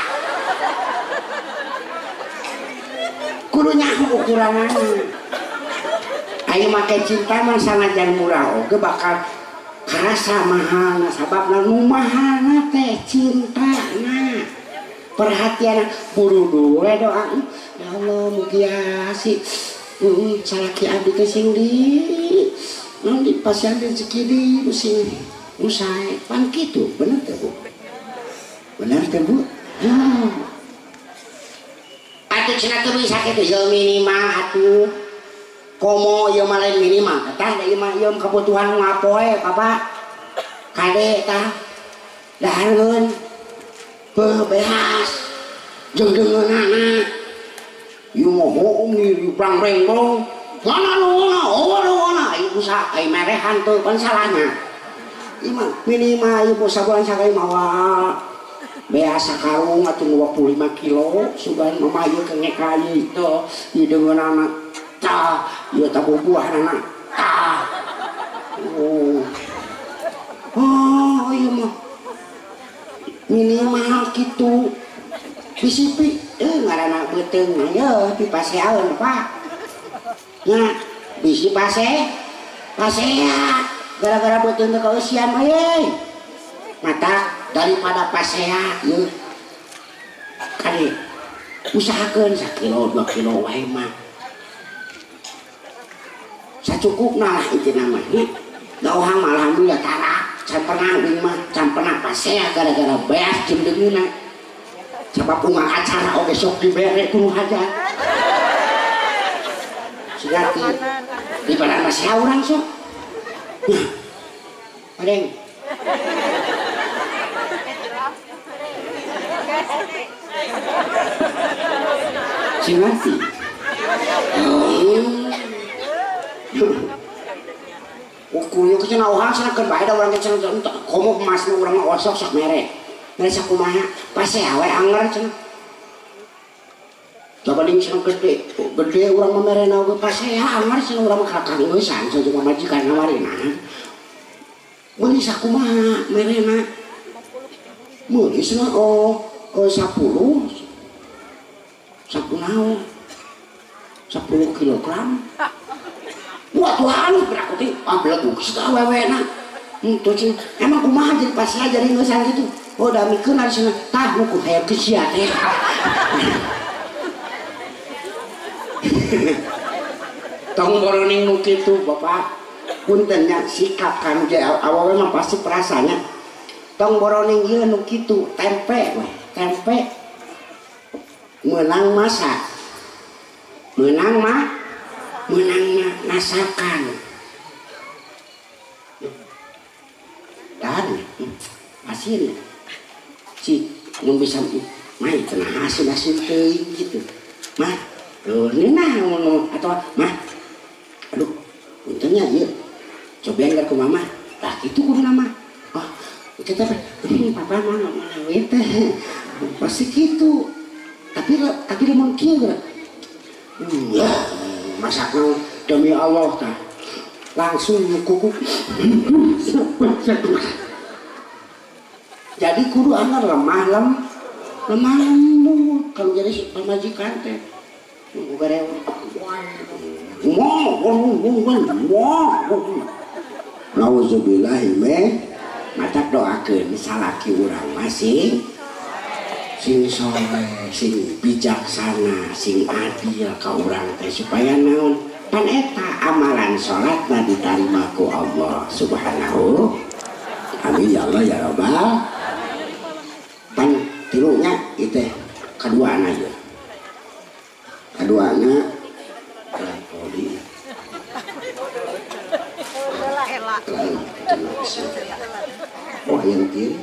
Kudu nyaho ukuranana. Ayo make cinta mah sanajan murah oge bakal karasa mahal sababna nu mahalna teh cintana. Perhatian buru doe doa. Ya Allah mugi asih Uh, salaki abdi ke sing di nanti pasien rezeki di musim usai pan gitu bener teh bu bener teh bu hmm. Atuh cenah teu bisa kitu ye minimal atuh komo ye mah lain minimal tah da ieu mah ye kebutuhan ngapoe papa kade tah dahareun beuh behas jeung deungeunana ieu mah bohong nih ieu plang renggong mana lu mana oh lu mana ieu usaha ai merehan teu pan salahnya ieu mah minimal ieu sabulan sakali mawa bea sakarung atuh dua puluh lima kilo sugan mama ieu kengek ka ieu teh ieu deungeunana tah ieu tah bubuahanana tah oh oh ieu mah minimal kitu bisi eh ngaranna beuteung mah ye dipaseaeun pak nya bisi pase pasea gara-gara beuteung teh kausian mah ye mata daripada pasea ye kali usahakeun sakilo dua kilo wae mah sacukupna lah intina mah da Ohang alhamdulillah tarak can pernah geuning mah can pernah pasea gara-gara beas jeung deungeuna sebab rumah acara oke sok dibere kudu hajat sigati di badan masih orang sok adeng sigati ukunya kecina Ohang sana kerbaik da orang kecina komo emasnya orang osok sok merek mereka kumaha pasti awe anger cenah coba ning sing gede gede urang mamerena oge pasehan mari sing urang kakang eusan saja majikan nawarina meuli sakumaha merena meuli cenah oh oh sepuluh sakunaon sepuluh kilogram buat tuhan berak teh ambil tuh kita wewena tuh cing emang kumaha jadi pas aja jadi ngesan gitu oh udah mikir dari sana tah mau kayak kesiat ya tong boroning nu kitu bapak puntennya sikap kan ge awal mah pasti perasaannya tong boroning ieu nu kitu tempe we tempe menang masak menang mah menang mah nasakan dan hasil si mun bisa main cenah hasil hasil teuing gitu mah loh ini nah atau mah aduh untungnya ieu cobain ke ku mama tah kitu kudu nama oh kita papa mana mana we teh pasti gitu tapi tapi lamun kieu ya masakna demi Allah tah langsung kuku jadi kudu anggar lemah lem lemah lembut kalau jadi pamajikan teh nunggu gareu mo mo nauzubillahi min matak doakeun salaki urang masing sing soleh sing bijaksana sing adil ka urang teh supaya naon pan eta amalan salatna diterima ku Allah subhanahu amin ya Allah ya rabbal pan tilunya itu keduana ya keduana poli wah yang kiri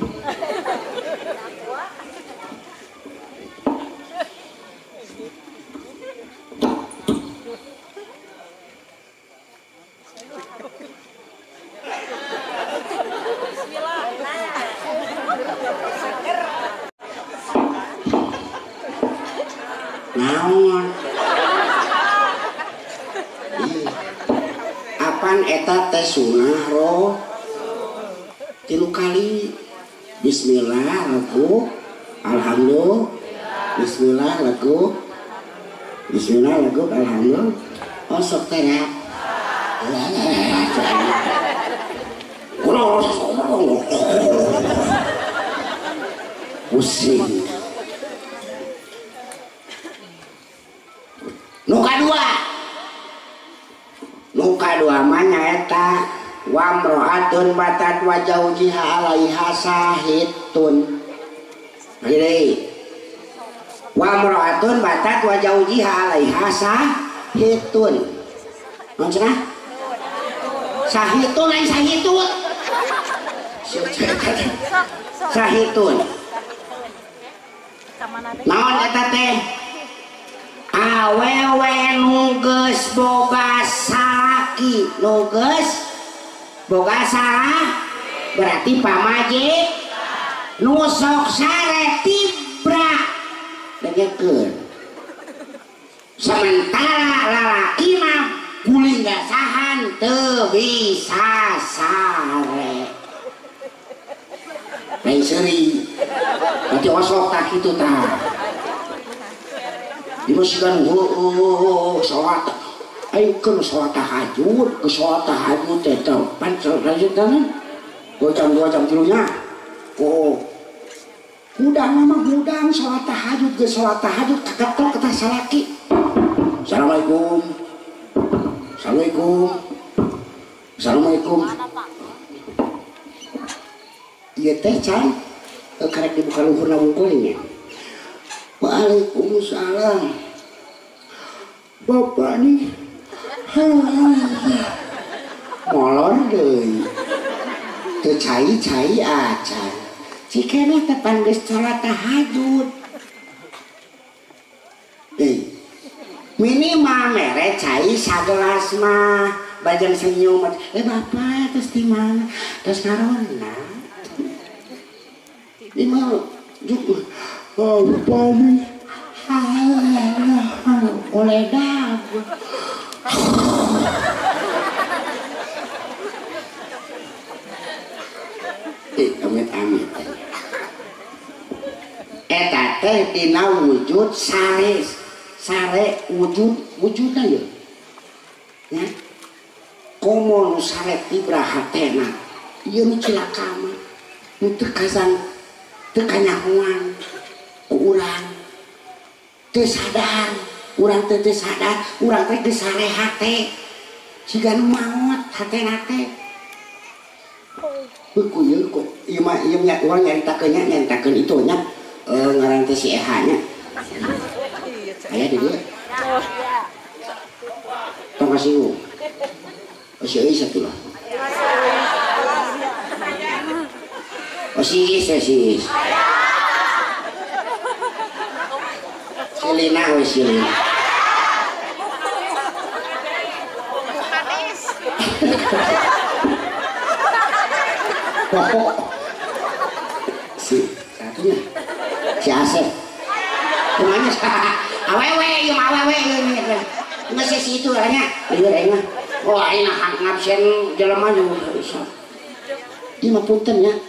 naon apan eta teh sunah roh tilu kali bismillah lagu alhamdulillah bismillah lagu bismillah lagu alhamdulillah oh sok teh ya pusing nu kadua nu kadua mah nyaeta wa mro'atun batat wa jaujiha alaiha sahitun jadi wa mro'atun batat wa jaujiha alaiha sahitun non cenah sahitun lain sahitun sahitun naon eta teh awewe nu geus boga salaki nu geus boga salah berarti pamajik nu sok sare tibra dengekeun sementara lalakina guling gasahan teu bisa sare lain seuri berarti osok tak kitu tah dimasihkan oh sholat ayo ke sholat tahajud ke sholat tahajud teh pan sholat tahajud kan dua jam dua jam tilunya oh udang mah udang sholat tahajud ke sholat tahajud keketok kita salaki assalamualaikum assalamualaikum assalamualaikum iya teh can karek dibuka luhurna wungkulnya waalaikumsalam bapak nih molor deh teu cai-cai acan cikena tepan geus salat tahajud eh minimal mere cai sagelas mah bajang senyum eh bapak terus di mana terus karona di mana juk oh bapak nih oleh dah. Eh, amit-amit. Eta teh dina wujud sare, sare wujud wujudna ya. Ya. Komo nu sare ibrahatena. Ieu nu cilaka mah. Nu teu kazan teu kanyahoan ku urang. Teu sadar, urang teu teu sadar, urang teh geus sarehat teh. Siga nu maot hatena teh. Beku ieu kok ieu mah ieu nya urang nyaritakeun nya nyaritakeun itu nya eh ngaran teh si Eha nya. Aya di dieu. Tong kasih u. Si Eis satu lah. Oh si Is ya si Is. Si Lina we si Lina. Pokok si satunya si Asep. Kemana awewe ieu mah awewe ieu nggak sih si itu lahnya ieu mah. Oh ayeuna ngabsen jelema juga bisa. Ieu mah punten nya.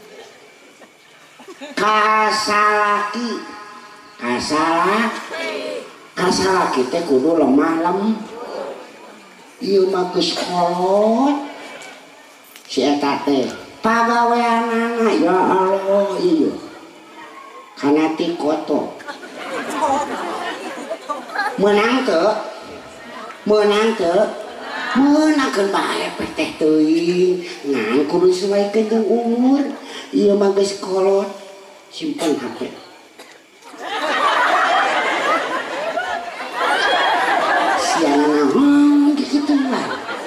Kasalaki kasalaki kasalaki teh kudu lemah lem. Ieu mah geus kolot si eta teh pagaweanana ya Allah ieu kana ti koto menang teu menang teu meunangkeun bae teh teuing ngan kudu sesuaikeun jeung umur. Ieu mah geus kolot simpen H P. Siana naon kitu lah.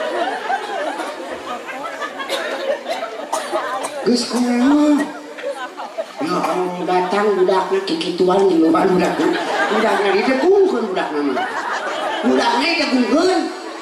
Geus kolot. Ya Allah datang budakna kikituan di luar budakna. Budakna didekungkeun budakna mah. Budakna didekungkeun.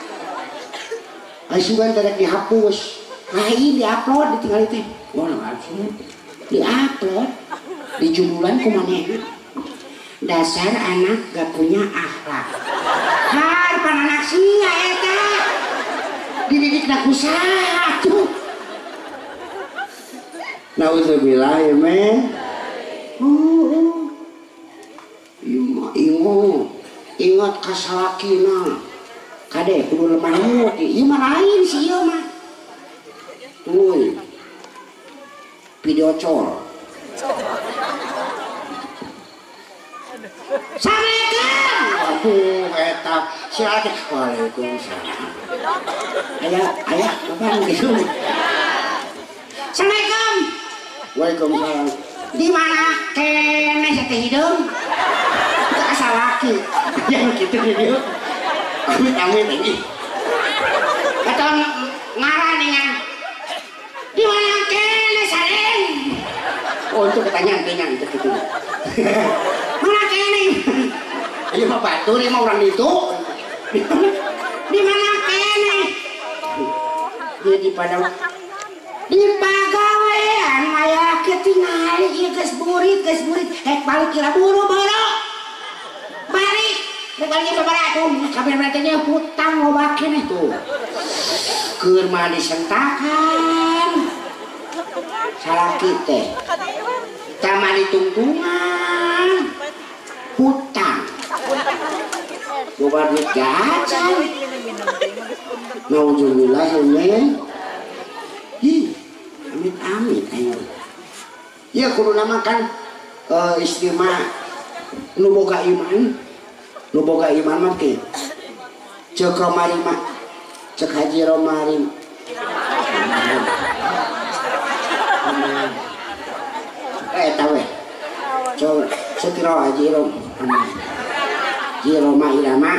Asugan tadi dihapus. Lain di-upload ditinggal teh. Oh langsung di-upload. Dijumulan ku manehna. Dasar anak gak punya akhlak. Harapan anak sia eta. Dididikna ku saha tuh. Nauzubillah ya men. Oh. Ima ingo. Ingat kasalakina. Kade kudu lemah lembut. Ieu mah lain sih ieu mah. Tuh. Video call. Assalamualaikum. Aduh, eta silakan. Waalaikumsalam. Aya, aya, kapan gitu? Assalamualaikum. Waalaikumsalam. Di mana kene teh hideung? Teu asa laki. Yang kitu video. Amit-amit ini. Eta ngaran dengan di mana kene sareng? Oh, itu pertanyaan tanya itu gitu. Mana kene? Ini mah batur, ini mah orang itu. Di mana kene? Dia di pada di pagawean aya ketinggal ieu geus burit, geus burit. Hek balik kira buru-buru. Balik. Rek balik babarakum, kabeh berarti nya hutang loba keneh tuh. Keur mah disentakan. Salaki teh. Tama ditungtungan. Hutang. Loba duit gacan. Nauzubillah men. Hi, amit-amit ayo. Ya kudu namakan uh, istri mah nu boga iman. Nu boga iman mah teh. Ceuk romari mah. Cek haji romari. Eh tahu ya. Coba setiro haji rom. Haji roma irama.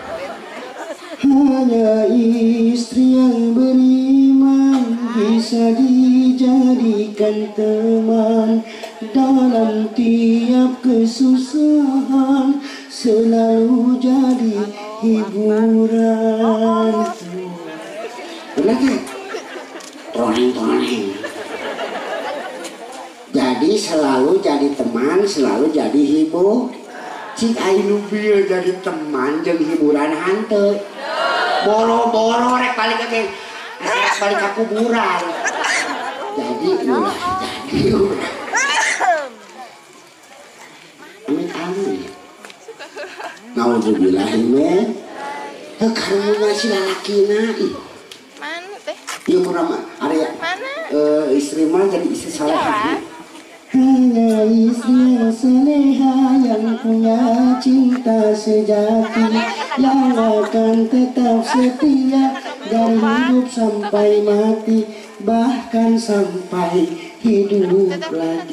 Hanya istri yang beriman bisa dijadikan teman dalam tiap kesusahan, selalu jadi hiburan. Benar kan? Toneng-toneng. Jadi selalu jadi teman, selalu jadi hibur. cik ainu bieu jadi teman jeung hiburan hanteu boro-boro rek balik ke rek balik ke kuburan jadi ulah jadi ulah amit amit naudzubillah men teu karunya si lalakina ih mana teh ieu purnama area mana uh, istri mah jadi istri salehah hanya istri yang saleha yang punya cinta sejati yang akan tetap setia dari hidup sampai mati bahkan sampai hidup lagi.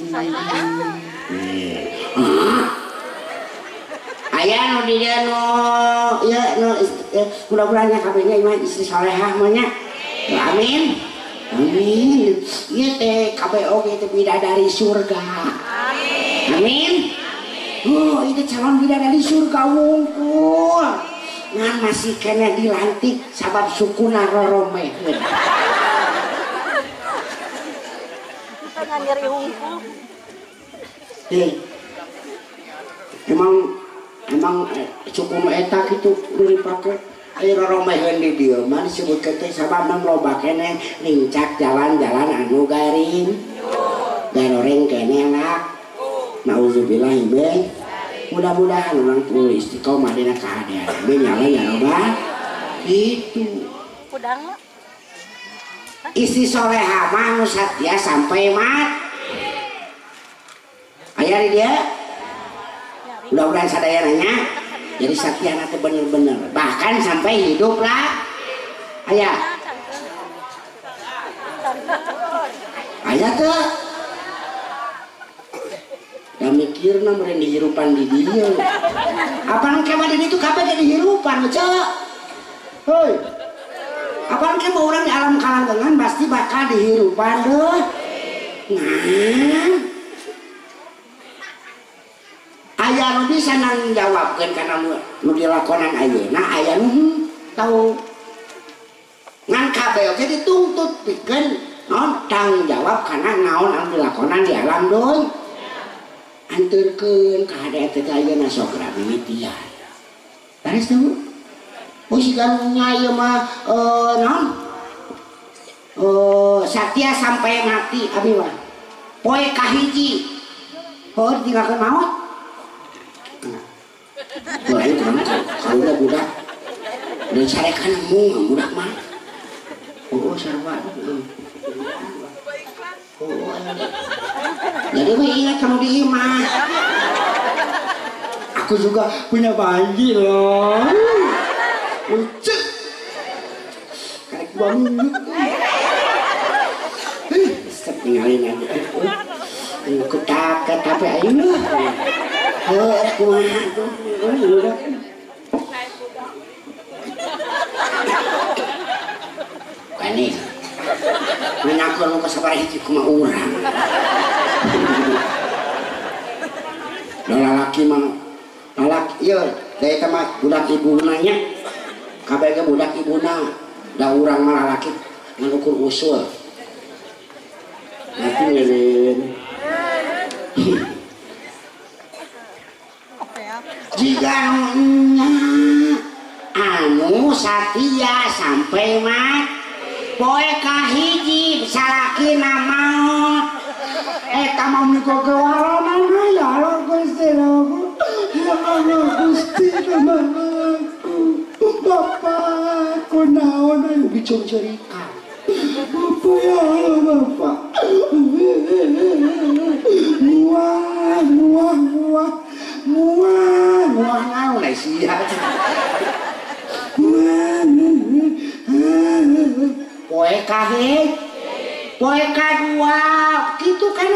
Ayah no di dia no ya no mudah-mudahan kabehnya iman istri salehah mah nya. Amin. Amin. Ieu teh kabeh oge teh bidadari surga. Amin. Amin. Oh, itu calon bidadari surga wungkul. Ngan masih kena dilantik sabab sukuna roromeheun. Kita nyari wungkul. Hei. Emang emang eh, sukuna eta kitu nu dipake ayo roromeheun di dieu mah disebutkeun teh sabab mah loba keneh lincak jalan-jalan anu garing garoreng keneh enak nauzubillah be mudah-mudahan urang kudu istiqomah dina kahadean be nyala ya loba kitu Udang mah istri solehah mah nu satya sampai mat aya di dia mudah-mudahan sadaya nanya jadi satyana teh bener-bener bahkan sampai hidup lah ayah ayah tuh dan mikirna meren dihirupan di dia apaan kemarin itu kabeh jadi dihirupan cek hei apaan ke mau orang di alam kalangan pasti bakal dihirupan deh nah ayah nu bisa nang jawabkeun kana nu dilakonan ayeuna aya nu tahu ngan kabeh oge dituntut pikeun naon tanggung jawab kana naon anu dilakonan di alam deui anteurkeun ka hade teh ayeuna sok mimitian tares tahu oh sigan nya mah eh naon eh satya sampai mati abi mah poe kahiji poe tinggalkeun maot mulai kan kalau udah budak udah cari kan mu budak mah oh sarwa oh jadi mah ingat kamu di imah aku juga punya bayi loh lucu karek dua minggu step tinggalin aja aku takut tapi ayo lah oh aku tuh udah kani menyakur mau kesabar hiji kuma urang dan lalaki mah lalaki iya dari teman budak ibu nanya kabeh ke budak ibu na da urang mah lalaki nganukur usul nanti ngeren jika nya anu satya sampai mat poe kahiji salaki nama eta mah miko kewarana ya Allah Gusti ya Allah Gusti aku bapakku naon anu dicuri-curikan Bapak ya Allah Bapak muah muah muah muah muah naon lai sia poe kahit poe kadua gitu kan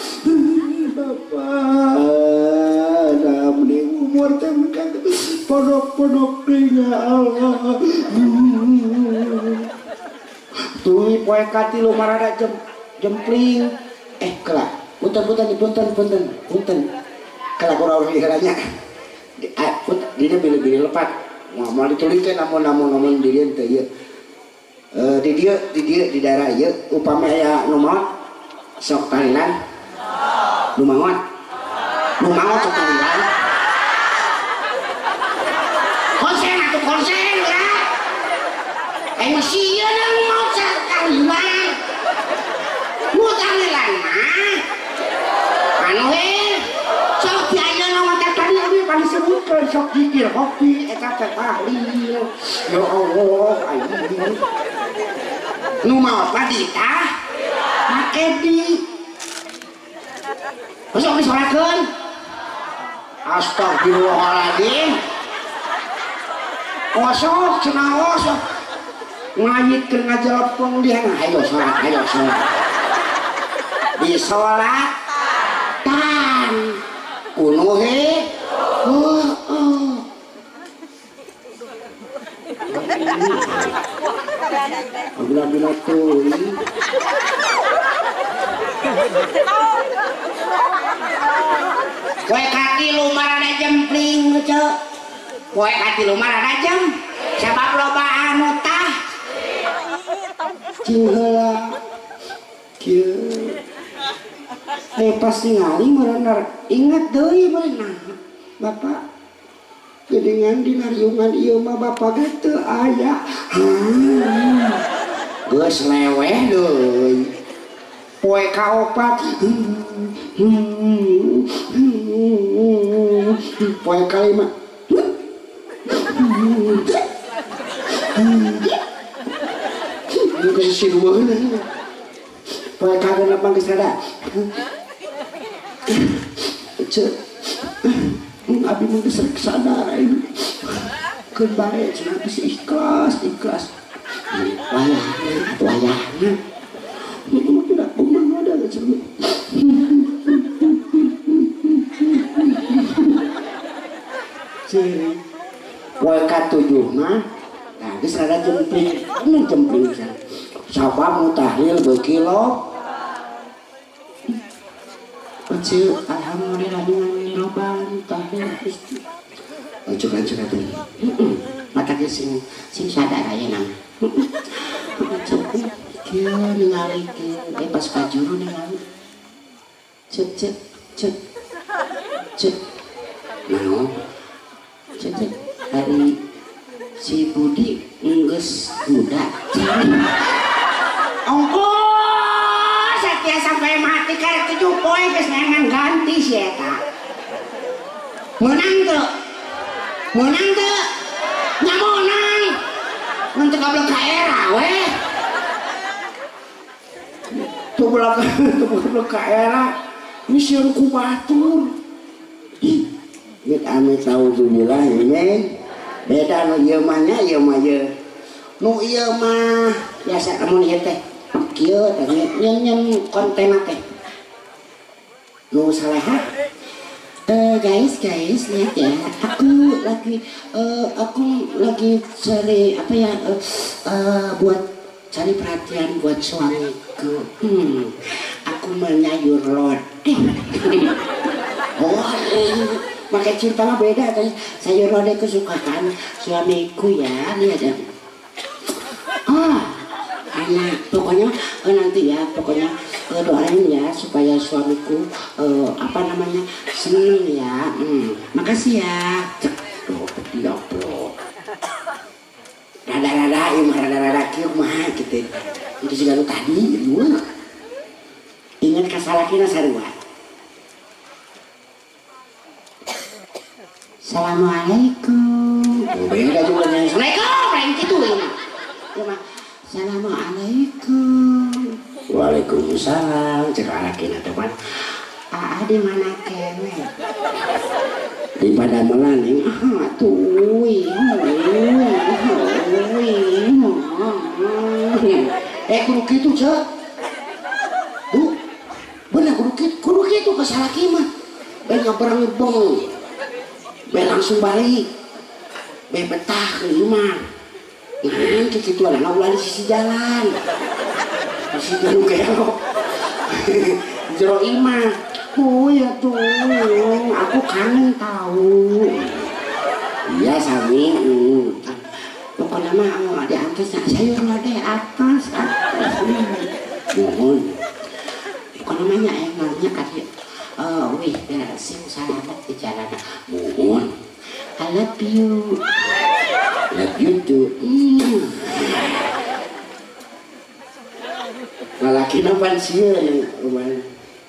Bapak dalam di umur temkan podok-podok ya Allah tuh poe katilu marada jem jempling eh kelak punten punten punten punten punten kelak orang lihatnya dia bila-bila lepat mau dituliskan namun-namun di dia teh ieu di dia di dia di daerah ieu upama aya nu maot sok talilan nu maot nu maot sok talilan sia nang mau kalimat ngutang lana anu he sok biaya nama tadi ini paling sebutkan sok dikir kopi eta teh tahlil ya Allah anjing nu maot padita make di besok disolatkeun astagfirullahaladzim kosok cenaos ngayitkeun ngajelepeng dia ayo salat ayo salat di salat tan kuno he oh oh bila-bila tuh kue kaki lu marana jempling cek kue kaki lu marana jem sebab loba anu tah cingheula kieu eh pasti ngali merenang ingat deui berenang bapak gedengan di nariungan ieu mah bapak ge teu aya geus leweh deui poe kaopat poe kalima geus sirueun poe kagenep mah geus rada cek abi mah geus sadar ini keun bae cenah geus ikhlas ikhlas wayahna atuh wayahna tidak umang ada cek ciri poe katujuh mah nah geus rada jempling mun jempling sabab mutahlil beuki lo kecil alhamdulillah dengan lobang tahlil lanjut-lanjut tadi mata dia sing sing sadar aya nama kieu ningali kieu pas kajuru ningali cek cek cek cek naon cek cek hari si Budi geus budak ongkos sakia sampai mati karek tujuh poe geus nengan ganti si eta meunang teu meunang teu nya meunang mun teu goblok ka era we teu goblok teu goblok ka era misieun ku batur mit amit tahu billah ini beda nu ieu mah nya ieu mah ieu nu ieu mah biasa amun ieu teh kieu teh nyen-nyen konten teh nu salaha eh guys guys lihat ya aku lagi uh, aku lagi cari apa ya uh, uh, buat cari perhatian buat suamiku hmm aku menyayur lodeh oh pakai cinta mah beda kan sayur lodeh kesukaan suamiku ya lihat ya ah anak pokoknya eh, nanti ya pokoknya eh, doain ya supaya suamiku eh, apa namanya seneng ya hmm. Makasih ya tuh ya bro rada-rada ya mah rada-rada kieu mah gitu itu juga lu tadi lu ingat kasalakina sarua Assalamualaikum beda juga yang Assalamualaikum lain gitu ya mah Assalamualaikum. Waalaikumsalam. Cek alakin teman. Aa di mana kewe? Di pada melaning. Ah tuh. Eh kudu kitu cek. Bu, bener kudu kitu, kudu kitu kasalaki mah. Ben ngabareng bong. Ben langsung balik. Ben betah ke rumah. Nah, gitu adalah ulah di sisi jalan, di sisi jalan kero, jero imah, oh ya tuh, aku kangen tahu, iya sami, hmm. Pokoknya mah ada atasnya sayur lodeh atas atas, mohon, pokoknya mah emangnya kali, oh wih, sing salamat di jalan, mohon, I love you. Love you too. Mm. lalaki napan sih yang lumayan.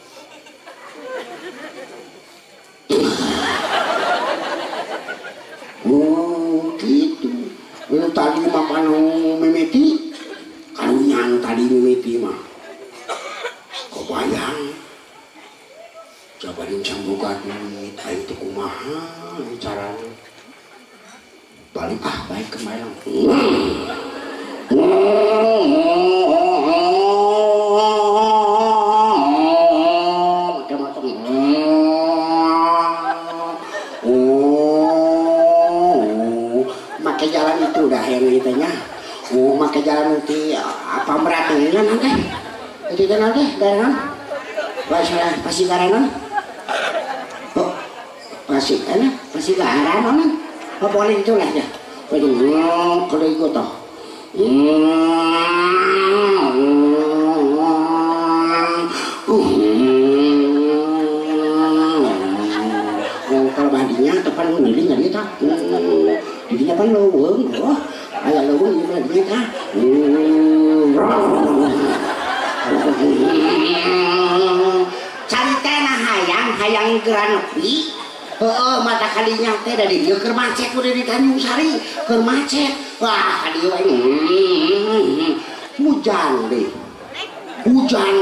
Oh gitu. Lu tadi makan mimiti, karunyaan tadi mimiti mah. Kau bayang, jabarin sambukan mimit, ayo tuh kumaha caranya. Balik ah baik kembali. Makai jalan itu dah yang ditanya. Oh, makai jalan nanti apa meratunya nanti? Itu kan nanti garangan. Bahasa pasti garangan. Oh, pasti kan? Pasti garangan. Apa boleh itu lah ya? Waduh, kalau ikut toh. Kalau bandinya tepan mengiling nggak dia tak? Didinya kan loweng, oh, ayah loweng juga dia tak? Cari tanah hayang, hayang geran nepi. Heeh, mata kalinya teh dari dia keur macet udah di Tanjung Sari, keur macet. Wah, kali we hujan deh. Hujan.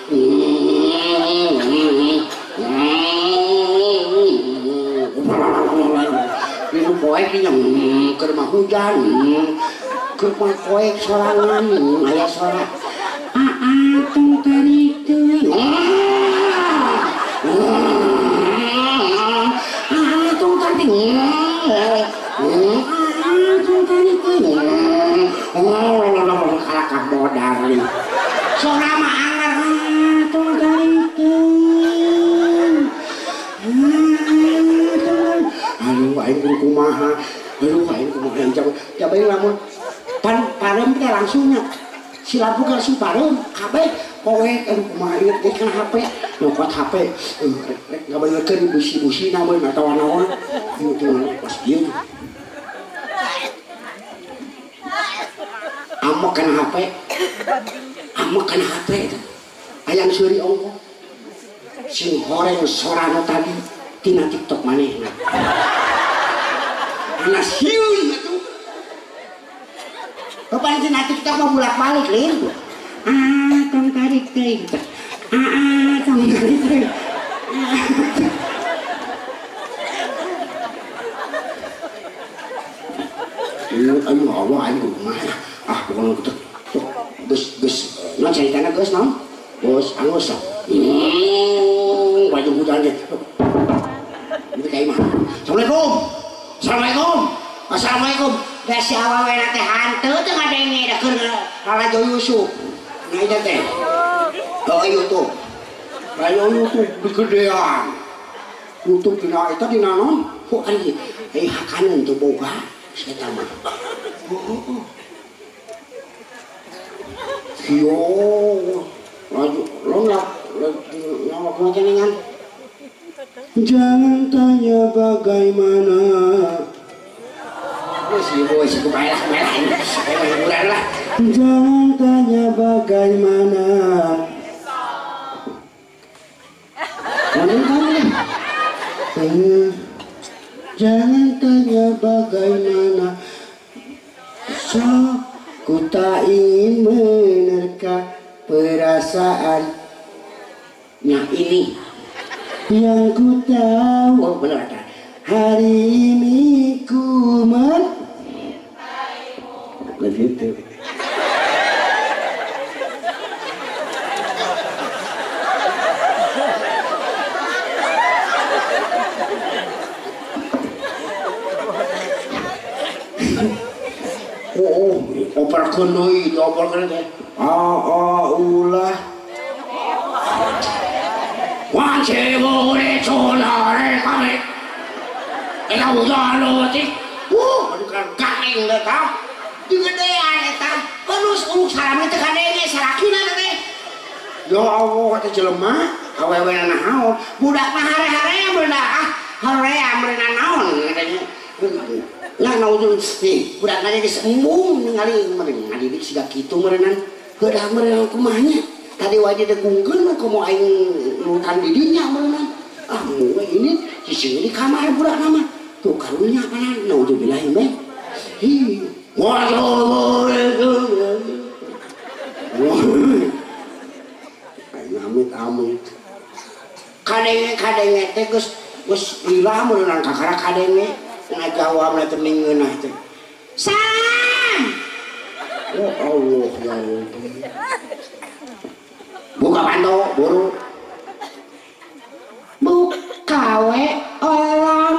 Ini poek yang keur mah hujan. Keur mah poek sorangan, aya sorak. Aa tong tarik teuing. Kalakak bodar nih sora mah anggar tuh tarikeun aduh aing kumaha aduh aing kumaha jam jabai lamun pan parem teh langsungnya si lampu ka si parem kabeh poek aduh kumaha ieu teh kan H P nyokot H P rek ngabeulkeun busi-busina meuh ngatawa-nawa itu pas ieu amok kan H P amok kan H P itu ayam suri ongko sing horeng sorano tadi tina TikTok manehna ana sieuy atuh papan tina TikTok mah bolak-balik lin ah tong tarik teh ah ah tong tarik teh Ayo, ayo, Allah, ayo, mana? Ah, bukan gitu. Tuh, gus, gus, non ceritanya gus, non? Gus, angus, hmm, baju hujannya. Ini kayak mana? Assalamualaikum, assalamualaikum, assalamualaikum. Dah si awal wena teh hantu tuh ada ini, dah kena Rajo Yusuf. Nah itu teh. Oh ayo tuh, Rajo Yusuf digedean. Untuk tina itu tina non, kok kan? Eh hakanan tuh boga. Saya tahu. Oh, oh, oh. Yo, laju, lo nggak, nggak mau kenangan. Jangan tanya bagaimana. Oh si boy, si kebalah, kebalah, lah. Jangan tanya bagaimana. Mana kamu? Jangan tanya bagaimana, so ku tak ingin menerka perasaannya ini yang ku tahu. Oh, benar ada. Hari ini ku men begitu. Oh, operkeun deui, dioperkeun teh. Ah, ah, ulah. Wance mure colare kami. Ela udalo teh. Uh, anu kan gaeng da tah. Digedean eta. Terus urus salam teh kadenge sarakina teh. Ya Allah, teh jelema, awewe naon? Budak mah hare-hare budak. Ah, hare amrena naon katanya. Nah, naudun, nih, budak nanya disembung ningali meureun ngadidik siga kitu meureunnan. Heudah meureun kumahnya. tadi wajib degungkeun mah komo aing nutan di dinya meureun. Ah mun ini cicing di kamar budak nama. Tuh karunya kana naudzubillah meh. Hi. Waduh. Aing amit-amit. Kadenge-kadenge teh geus geus lila meureun kakara kadenge ngajawabna teh ningeunah teh. Sam. Oh Allah ya Allah. Buka panto buru. Buka we olam.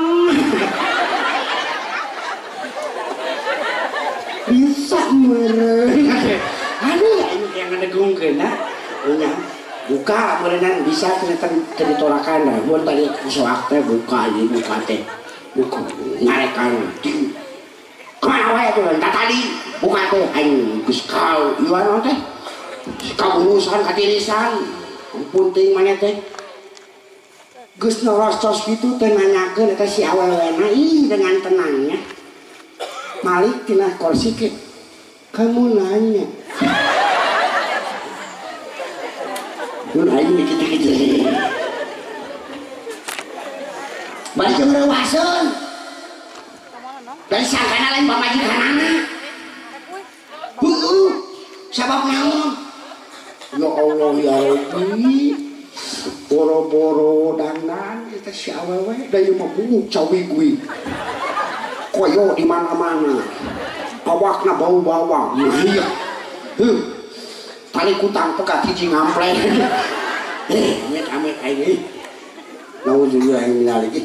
Bisa meureun. Aduh ini yang ngedegungkeun na. Nya buka meureun bisa ternyata ditolakan da. Mun tadi soak teh buka ieu buka teh. Buka ngarekan. Kemana wae tuh tadi buka teh aing geus kau ieu naon teh. Kaurusan katirisan penting mana teh geus norostos gitu teh nanyakeun eta si awewena ih dengan tenangnya Malik tina kursi ke kamu nanya mun aing dikit-dikit bari jeung reuwaseun dari sangkana lain pamajikanana heuh sabab naon ya Allah ya Rabbi boro-boro dandan kita si awewe da ieu mah bunguk cawigui koyo di mana-mana awakna bau bawang iya heuh tali kutang pekat hiji ngampleng eh amit-amit aing naudzubillah min dzalik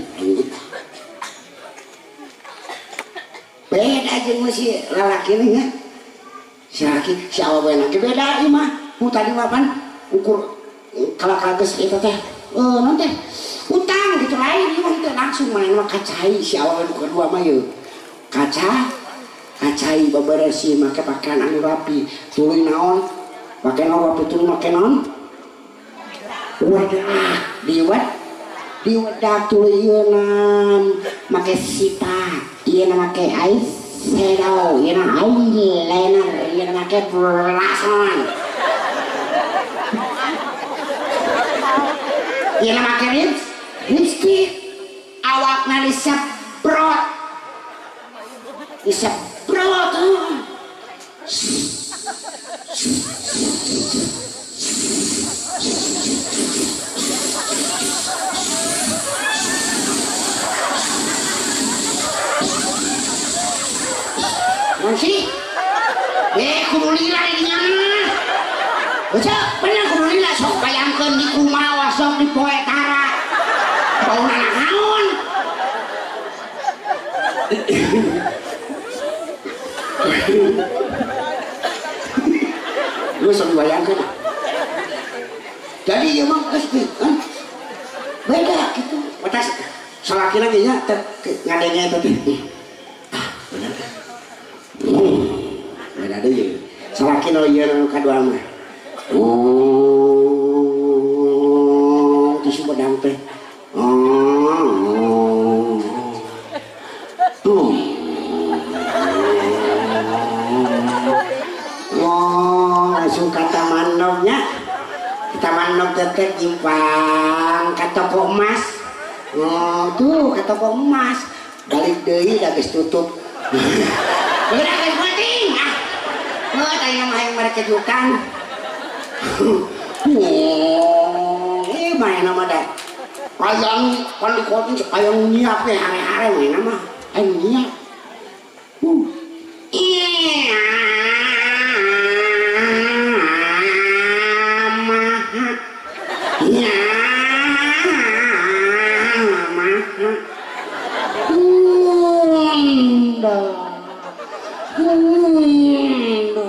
beda jeung si lalaki nya si laki si awewe na beda ieu mah tadi mapan ukur kalak geus eta teh eh naon teh utang gitu lain ieu teh langsung main mah kacai si awal nu kedua mah yeuh kaca kacai babaresi make pakaian anu rapi tuluy naon make naon rapi tuluy make naon wadah diwad diwadah tuluy ieu naon make sita ieu na make eyeshadow ieu na eyeliner ieu na make blush on ieu na make lips lipstick awakna diseprot diseprot Masih, eh kudu lila di dinya. Baca bener kudu lila sok bayangkeun di kumaha sok di poe tara. Bauna naon? Lu sok bayangkeun. Jadi ieu mah geus kan. Beda gitu. Batas salakina ge nya ngadenge teh. Bener. Beda deui. Salaki no ieu nu kadua mah. Oh, di Sumedang teh. Oh. Oh. Oh, langsung kata manognya. Kita manog teh jimpang ka toko emas. Oh, tuh ka toko emas. Balik deui da geus tutup. Udah kan penting ah. Oh, tanya mah yang mereka kejutan. Oh, eh main nama dah. Ayang kan di kota ayang nyiap ke hari-hari main nama. Ayang nyiap. Uh. Iya. Mah. Iya. Mah. Bunda. Bunda.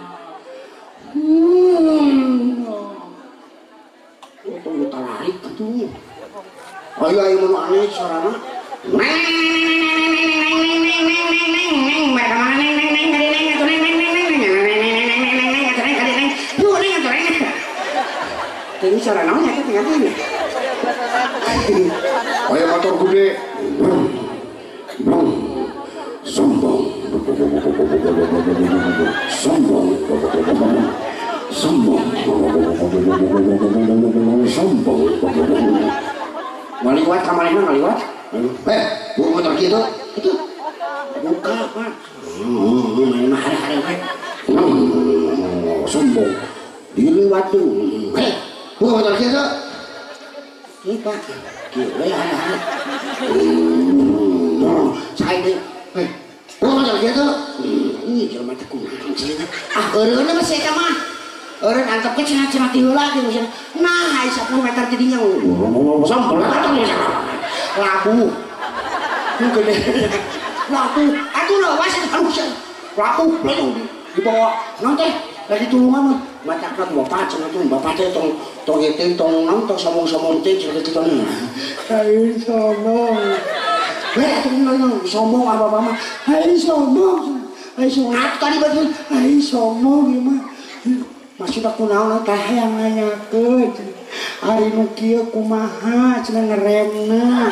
Bunda. Itu kita lari itu. Ayo ayo mau aneh suaranya. Ini suara naonnya kita tinggal ini. Ayo motor gede. Sombong, sombong, sombong sombong ngaliwat kamarnya ngaliwat eh buka motor gitu itu buka pak main mahal-mahal pak sombong diliwat tuh eh buka motor gitu ini pak gila ya ada saya ini eh buka motor gitu ini jelma teh kumaha cenah ah eureun mah saya mah eureun antep ke cenah-cenah ti heula ge maksudna nah aya sepuluh meter ti dinya sampel labu ku gede labu atuh lawas atuh labu labu dibawa naon teh lagi tulungan mah macakan bapak cenah tuh bapak teh tong tong eting tong naon tong somong-somong teh cenah kitu nya hai sombong weh atuh sombong apa-apa mah hai sombong hai sunat tadi betul hai sombong mah masih aku naon teh yang nanyakeun ari nu kieu kumaha cenah ngeremna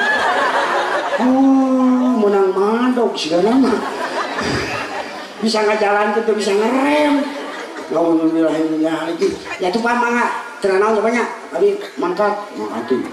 oh menang mandok sigana mah bisa ngajalan teh bisa ngerem alhamdulillah ya tuh pamangga cenah naon banyak abi mangkat mangkat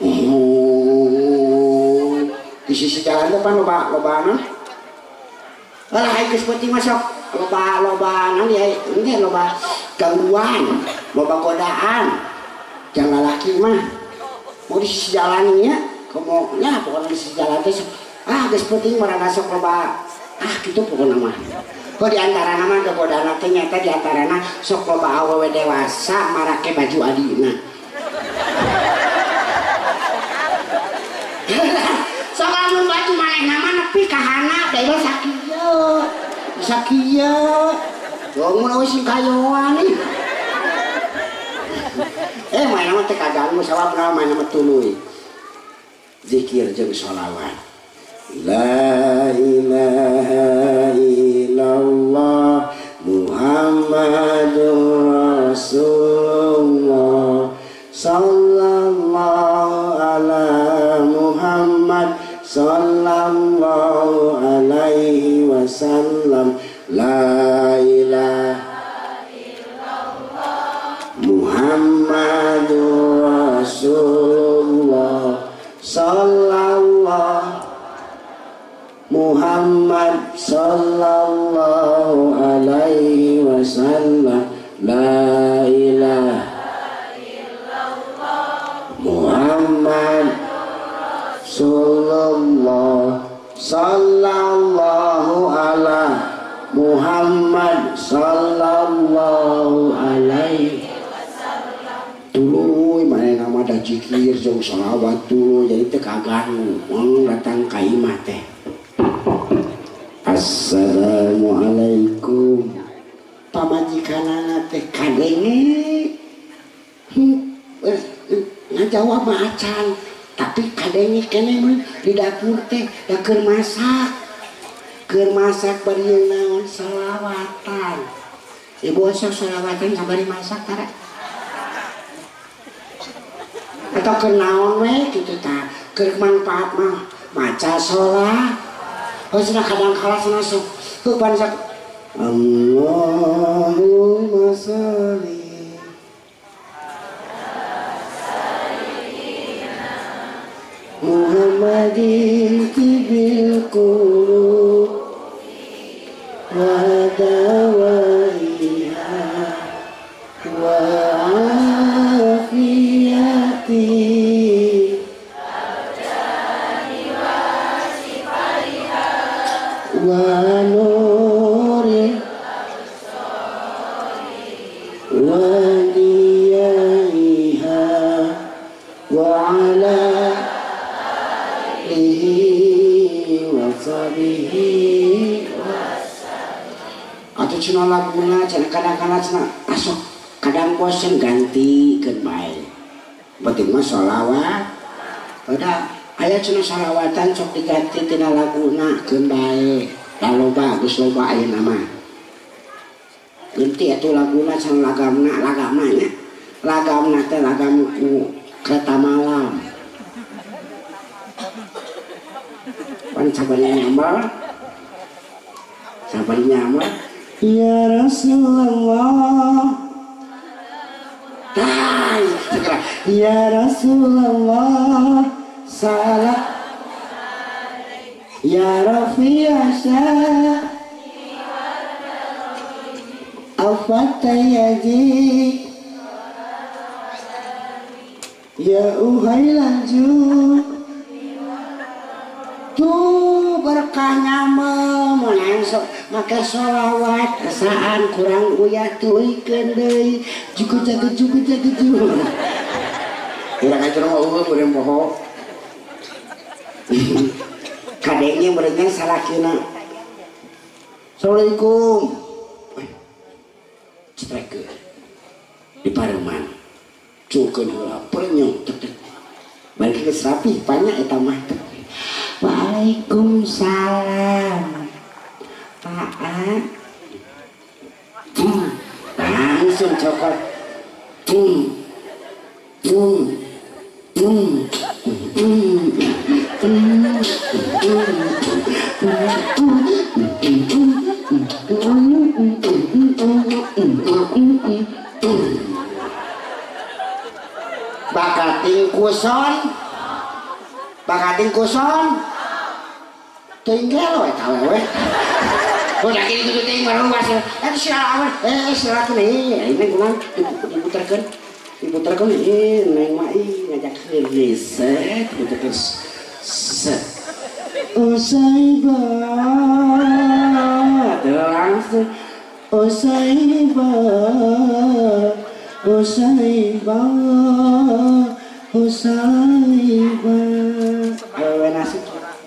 oh di sisi jalan depan loba lobana alah hai geus penting masuk loba loba nanti ini loba gangguan loba godaan jangan laki mah mau di sisi jalannya kamu ya pokoknya di sisi jalan teh ah geus penting marang masuk loba ah gitu pokoknya mah kok di antara nama ada godaan teh nyata di antarana sok loba awewe dewasa marake baju adina sok lamun baju manehna mah nepi ka hana da ieu sakieu sakieu lamun we sing kayoan eh main nama teh kaganggu sababna main nama tuluy zikir jeung sholawat la ilaha illallah Muhammadur Rasulullah sallallahu ala Muhammad sallallahu alaihi wasallam la ilaha illallah Muhammadur Rasulullah sallallahu Muhammad sallallahu alaihi wasallam la ilaha illallah Muhammad sallallahu sallallahu ala Muhammad sallallahu alaihi wasallam tuluy mane nama da zikir jeung shalawat tuluy jadi teu kaganggu mun datang ka imah teh assalamualaikum pamajikanana teh kadenge ngajawab mah acan tapi kadenge kene mah di dapur teh da keur masak keur masak bari naon salawatan ibu sok salawatan sabari masak tara atau keur naon we kitu tah keur manfaat mah maca sholat oh cenah kadang kala cenah sok heuh pansak Allahumma sholli Muhammadin tibil qulub wa dawaiha wa afiyati wa nuri wa diyaiha wa ala atau cina laguna cina kadang-kadang cina asok kadang bosen ganti ke baik penting mah sholawat udah ayah cina sholawatan sok diganti tina laguna ke baik lalu bagus loba ayah nama ganti itu laguna cina lagamna lagamna lagamna teh lagamku kereta malam pan sabari nyamal sabari nyamal ya Rasulullah Nah, segera ya Rasulullah salam ya Rafi'asa Al-Fatayaji ya uhai laju tuh berkahnya menang maka sholawat rasaan kurang uyah tuikeun deui juga jaga juga jaga juga kurang ajar mah eueuh beureum poho kadengnya berenang salakina assalamualaikum cetrek di pareman cukeun heula penyong tek tek balik ke rapih banyak eta mah waalaikumsalam Pak hmm. langsung cokot hmm. Hmm. Hmm. Hmm. Bakating kuson bakating kuson tinggal we tawewe udah gini gitu ting baru masuk eh silakan eh silakan nih ini kurang diputarkan diputarkan ini neng mai ngajak riset diputarkan set usaiba langsung usaiba usaiba usaiba awe nasi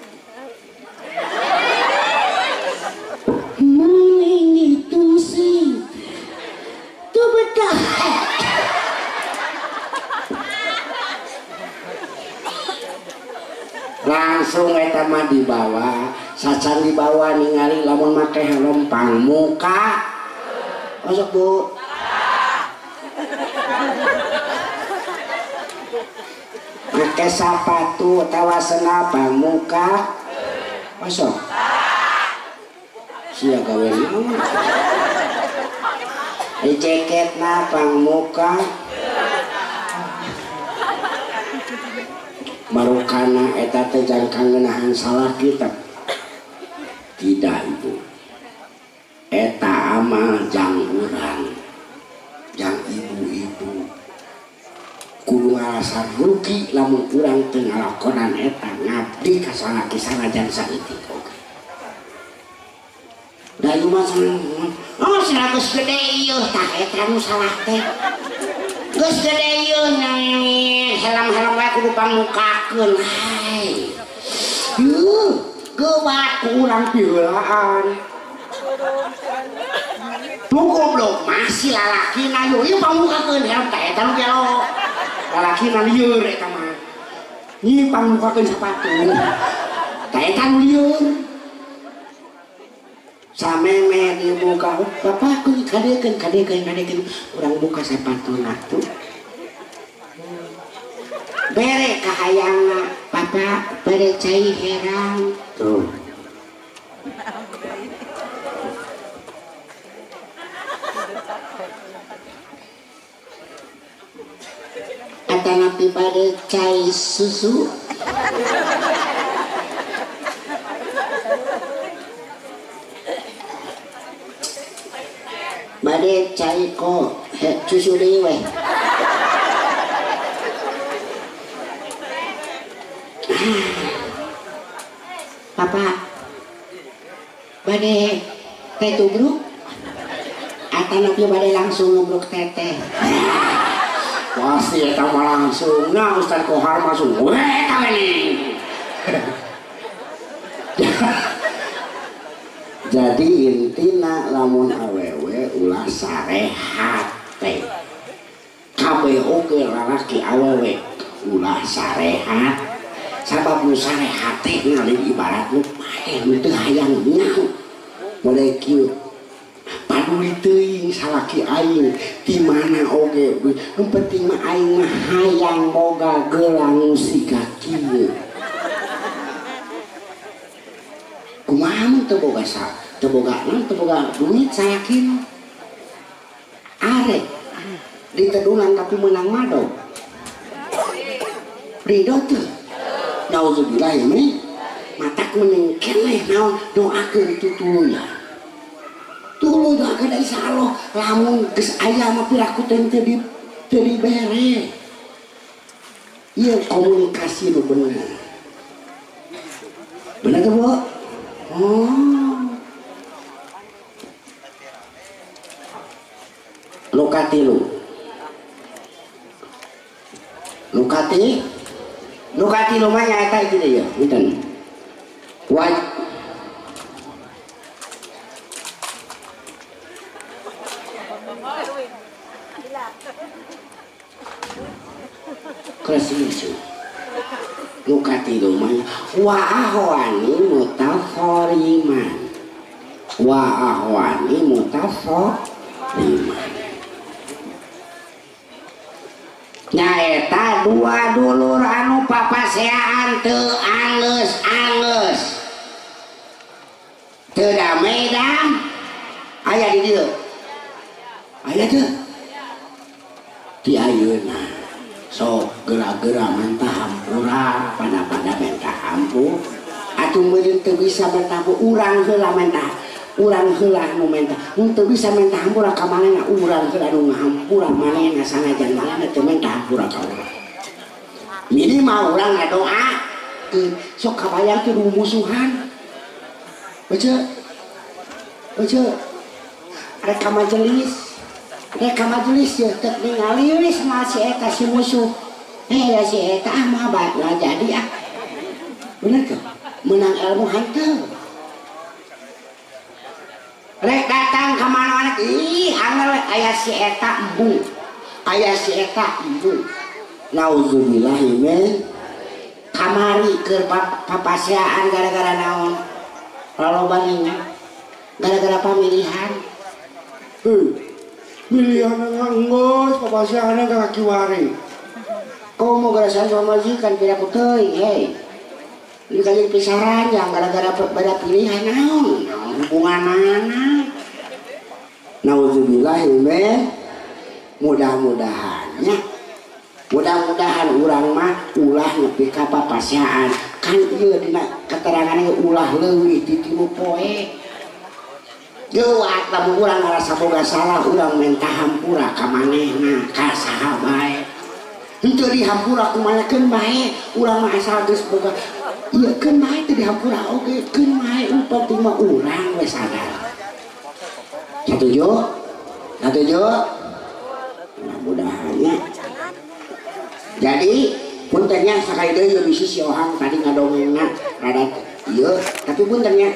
langsung eta mah dibawa sacan dibawa ningali lamun make helm pangmuka masuk bu make sapatu atawa sena pangmuka masuk sia gawe naon di jaketna pangmuka marukana eta teh jangkang ngeunahan salah kita tidak ibu eta amal jang urang jang ibu-ibu kudu ngalasan rugi lamun urang teu ngalakonan eta ngabdi ka salaki sanajan saeutik oge da ieu mah oh salah geus gede ieu tah eta nu salah teh geus gede ieu nangis helm-helm wae kudu pangmukakeun hai yuh geubat ku urang piheulaan tuh goblok masih lalakina yeuh ieu pangmukakeun helm teh eta nu gelo lalakina lieur eta mah nyi pangmukakeun sapatu teh eta nu lieur sameme di muka bapak ku kadekeun kadekeun kadekeun urang buka sapatuna tuh bere kahayangna bapak bere cai herang tuh atanapi bere cai susu bade cai ko susu deui we Papa bade teh tubruk atanapi bade langsung nubruk teteh pasti eta mah langsung nah Ustaz Kohar masuk weh kawin jadi intina lamun awewe ulah sarehat teh kabeh oge lalaki awewe ulah sarehat sabab nu sarehat teh ngalih ibarat nu pae nu teu hayang nyaho mulai kieu paduli teuing salaki aing di mana oge nu penting mah aing mah hayang boga gelang siga kieu kumaha mun teu boga sa teu boga naon teu boga duit sayakin arek di tedunan tapi menang mado ridho tuh nauzubillah ini matak meneng keneh naon doakeun tutulunya tuluy doakeun insyaallah lamun geus aya mah piraku teh teu di teu dibere ieu komunikasi nu bener bener teh Bu oh lukatilu lukati lukati lu mah nyaeta ieu teh ya punten waj kresisu lukati lu mah wa ahwani mutafariman wa ahwani mutafariman nyaeta dua dulur anu papaseaan teu anggeus-anggeus teu damai-dam aya di dieu aya teu di ayeuna sok geura-geura mentah hampura pada-pada mentah hampur atuh meureun teu bisa mentah urang heula mentah urang heula nu mentah mun teu bisa mentah hampura ka manehna urang heula nu ngahampura manehna sanajan manehna teu mentah hampura ka urang minimal urang ngadoa sok kabayang teh musuhan baca baca reka majelis reka majelis ya tek ningali wis si eta si musuh eh ya si eta ah mah bae jadi ah bener teh menang ilmu hanteu rek datang ke mana ih angel aya si eta embu aya si eta embu nauzubillah men kamari keur papaseaan gara-gara naon lolobana gara-gara pamilihan heuh pilihan nganggus papaseaan ka kiwari kau mau gara sama majikan tidak puteuy hei ini kali pisaran yang gara-gara beda pilihan naon hubungan anak nauzubillah men mudah-mudahannya mudah-mudahan urang mah ulah nepi ka papaseaan kan ieu dina keterangan ulah leuwih di tilu poe geuat lamun urang ngarasa boga salah urang mentah hampura ka manehna ka saha bae henteu dihampura kumayakeun bae urang mah asal geus boga iya keun bae teh dihampura oge keun bae upah mah urang we sadar setuju setuju mudah-mudahannya jadi puntennya sakali deui ieu bisi si Ohang tadi ngadongengna rada ieu tapi puntennya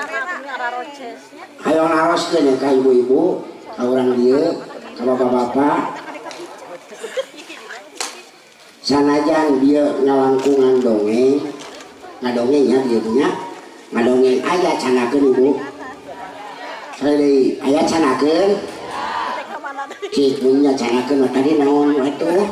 hayo naroskeun ya ka ibu-ibu ka urang dieu ka bapak-bapak sanajan dia ngalangkungan dongeng ngadongengnya dia punya ngadongeng aya canakeun ibu Hei, aya canakeun cik punya canakeun tadi naon atuh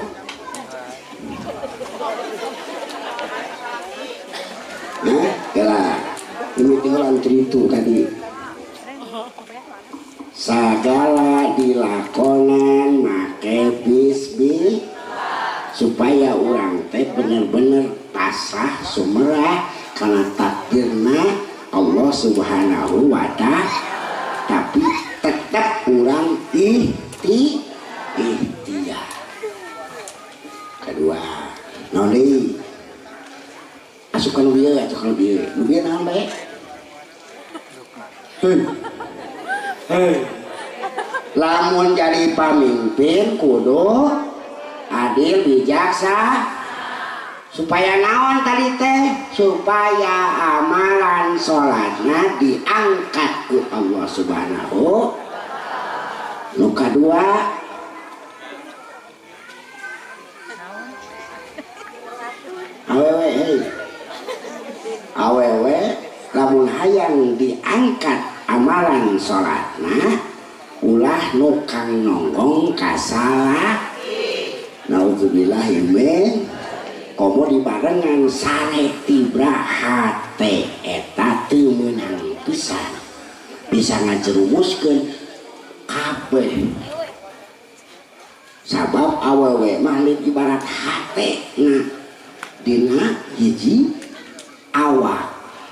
nah gelah ini tinggalan cerita tadi sagala dilakonan make bisbi supaya orang teh bener-bener pasrah sumerah karena takdirna Allah subhanahu wa ta'ala tapi tetap orang ihti ikhtiar kedua noli asukan dia asukan dia dia nambah hei hei lamun jadi pamimpin kudu adil bijaksana supaya naon tadi teh supaya amalan sholatna diangkat ku Allah subhanahu nu kadua awewe hei awewe lamun hayang diangkat amalan sholatna ulah nu kang nonggong kasalah nauzubillahi min komo dibarengan sare tibra hate eta teu meunang pisan bisa ngajerumuskeun kabeh awewe mah ibarat hate nah dina hiji awak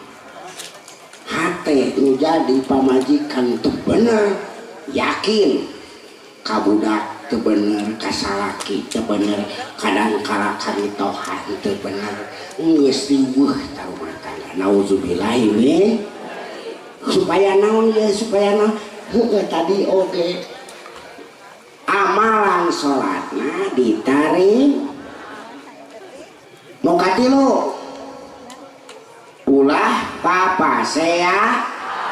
hate nu jadi pamajikan teu bener yakin kabudak teu bener kasalaki teu bener kadang kala karitohan teu bener geus riweuh tahu matana nauzubillah we supaya naon ya supaya naon heueuh tadi oge amalan sholatna ditarik mau katilu ulah papasea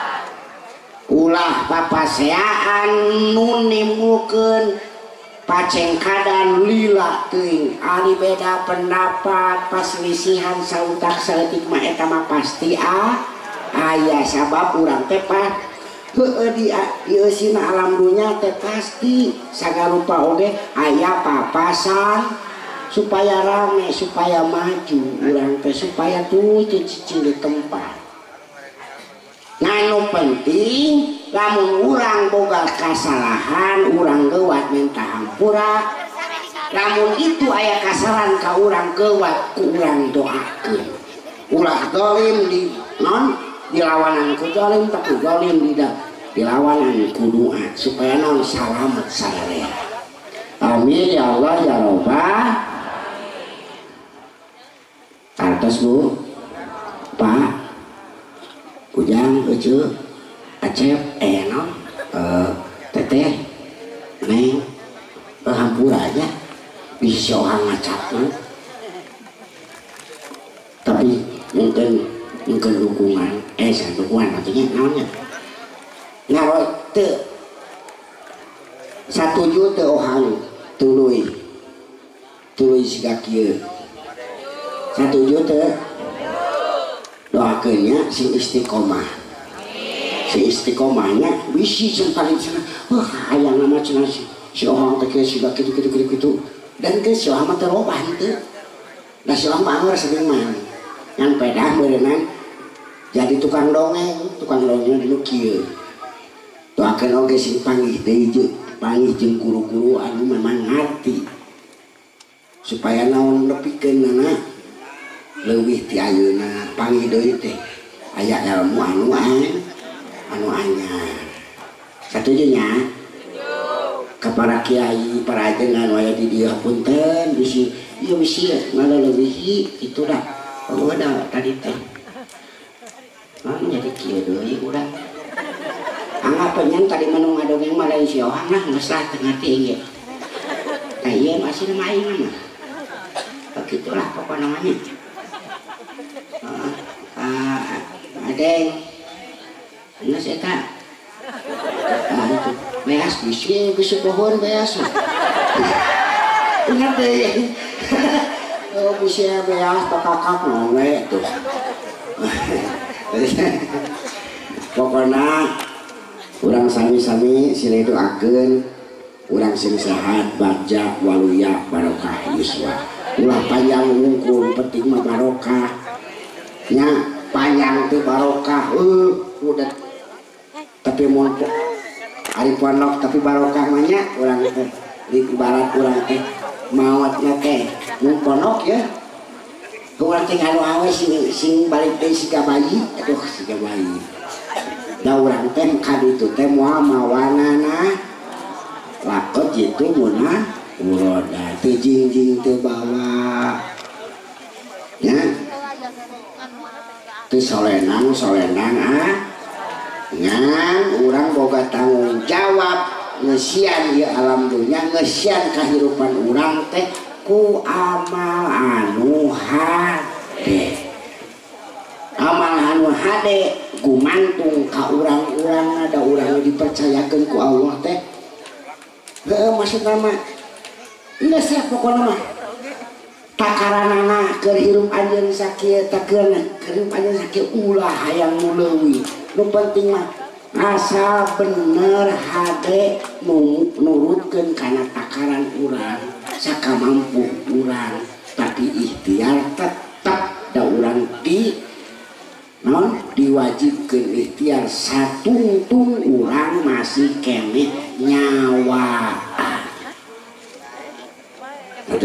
ulah papaseaan nu nimbulkeun pacengkadan lila teuing ari beda pendapat paselisihan sautak saeutik mah eta mah pasti a aya sabab urang teh pa heueuh di ieu sina alam dunya teh pasti sagarupa oge aya papasan supaya rame supaya maju urang teh supaya tuh cicing di tempat nganu penting lamun urang boga kasalahan urang geuwat minta hampura lamun itu aya kasalahan ka urang geuwat ku urang doakeun ulah dolim di non dilawanan ku dolim tapi dolim di dilawanan ku doa supaya non salamet sararea amin ya Allah ya Rabbah atas bu Pak Ujang Ucu Acep eh non uh, teteh neng hampura aja bisa orang ngacap tapi mungkin mungkin dukungan eh saya dukungan artinya namanya ngaroy te satu juta orang tuluy tuluy siga kieu satu juta doakeunnya si istiqomah si istiqomahnya bisi jeung paling cenah wah aya nama cenah si si orang teh siga kitu kitu kitu kitu dan ke si orang teh loba henteu da si orang mah sering main ngan pedah beureunan jadi tukang dongeng tukang dongeng dinu kieu doakeun oge sing panggih deui jeung panggih jeung guru-guru anu memang ngarti supaya naon nepikeunna leuwih ti ayeuna panggih deui teh aya ilmu anu anu anyar satuju nya kepada kiai para ajengan aya di dieu punten bisi ieu bisi ngaleuwih itu dah oh ada tadi teh ah jadi kieu deui urang anggapannya tadi menung ngadongeng mah lain si orang lah geus lah teu ngarti ieu tah ieu masih mah aing mah begitulah pokoknya namanya ah adeng anu eta ah itu beas bisi bisi pohon beas ingat deh oh bisi beas pakakak nongwe tuh pokoknya urang sami-sami sile doakeun urang sing sehat bagja waluya barokah yuswa ulah panjang wungkul penting mah barokah nya panjang teu barokah uh udah tapi mun ari pondok tapi barokah mah nya urang teh di ibarat urang teh maotna teh mun pondok ya urang teh anu awe sing sing balik teh siga bayi aduh siga bayi da urang teh kaditu teh moal mawanana lakot jitu munah uroda teu jingjing teu bawa nya teu solenang solenang ah ngan urang boga tanggung jawab ngesian ieu alam dunya ngesian kahirupan urang teh ku amal anu hade amal anu hade gumantung ka urang-urang ada urang dipercayakeun ku Allah teh heueuh maksudna mah geus lah pokona mah takaranana keur hirup anjeun sakieu takeun keur hirup anjeun sakieu ulah hayang muleuwi nu penting mah asal bener hade nurutkeun kana takaran urang sakamampu urang tapi ikhtiar tetap da urang di non diwajibkeun ikhtiar satungtung urang masih kene nyawaan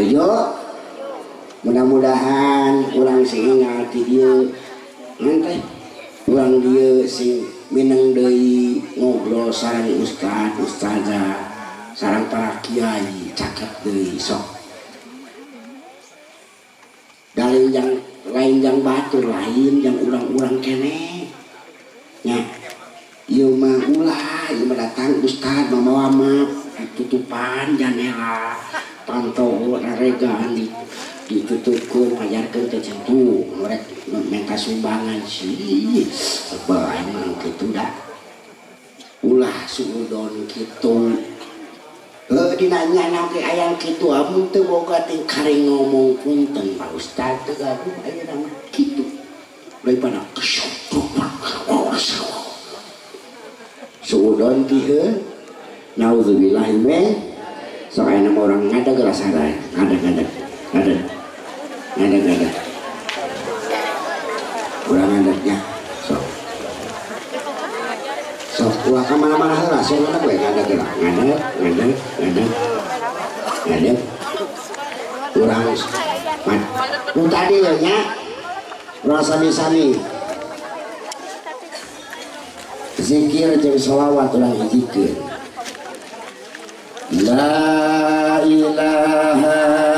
setuju mudah-mudahan kurang sehingga dia nanti kurang dia sing minang deui ngobrol sareng ustad ustazah sareng para kiai cakep deui sok dari yang lain yang batur lain yang urang-urang kene nya ieu mah ulah ieu mah datang ustad mamawa mah tutupan jendela pantau regan di ditutupkeun pajarkeun teh centu rek minta sumbangan sih bae mah kitu dah ulah suudon kitu heuh dina nyana ge aya kitu amun teu boga teh kareng ngomong punten Pak Ustaz teu gaduh ayeuna mah kitu daripada suudon ti heuh naudzubillah men sok aya nama orang ngadeg rasa ada ngadeg ngadeg ngadeg ngadeg ngadeg kurang ngadegnya sok sok ulah ka mana-mana heula sok ngadeg we ngadeg lah ngadeg ngadeg ngadeg ngadeg kurang nu tadi ya nya urang sami-sami zikir jeung shalawat urang zikir La ilaha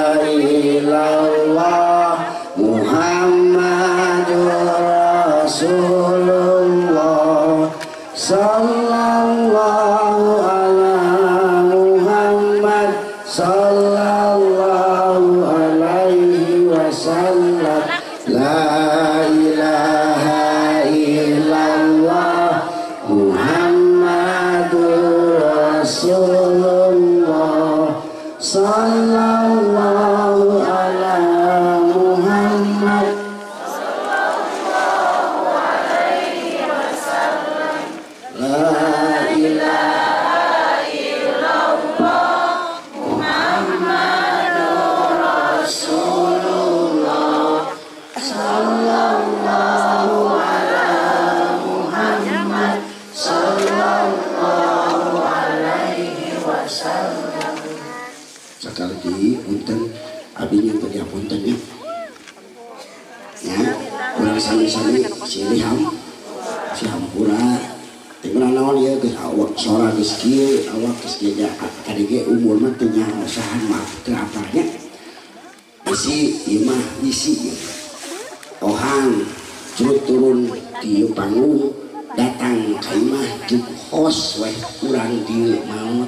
illallah Muhammadur Rasulullah Sallallahu ala Muhammad Sallallahu alaihi wasallam La ilaha illallah Muhammadur Rasulullah Sallallahu ala Muhammad Sallallahu alaihi wasallam La ilaha illallah Muhammadur Rasulullah Sallallahu ala Muhammad Sallallahu alaihi wasallam sekali lagi punten abdi yang tadi puntennya ya kurang sami-sami si liham si hampura tinggal naon ya geus awak sora geus kieu awak geus jaga tadi ge umur mah teu nyaho sahan maaf teu apanya isi ieu mah isi ohang curut turun di panggung datang ka imah jeung host we urang dieu maot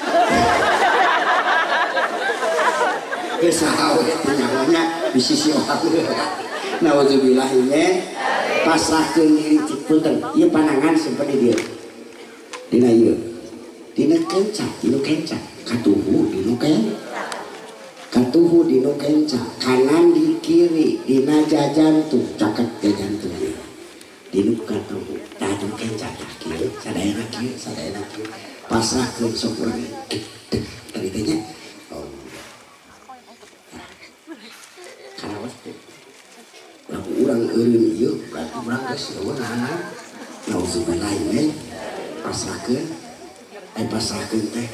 kesahawe nyawanya di sisi orang naudzubillah ini pasrahkeun diri punten ieu panangan seperti dia dina ieu dina kenca dina kenca katuhu dina kenca katuhu dina kenca kanan di kiri dina jajantu caket jajantu dina katuhu dina kenca kieu sadayana kieu sadayana kieu pasrahkeun sok urang tadi teh lagu urang eureun ieu berarti urang geus eueuh nauzubillah men pasrahkeun ai pasrahkeun teh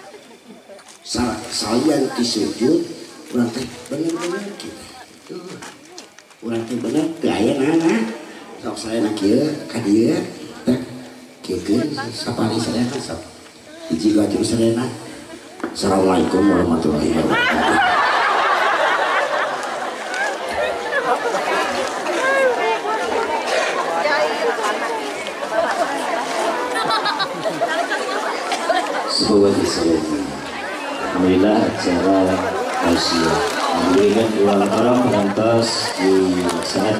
salian ti sujud urang teh bener-bener kitu tuh urang teh bener teu aya naana sok saena kieu ka dieu teh kieukeun sapari sadayana sok hiji lagi sadayana assalamualaikum warahmatullahi wabarakatuh. Alhamdulillah acara Asia. Alhamdulillah ulang tahun pengantas di sangat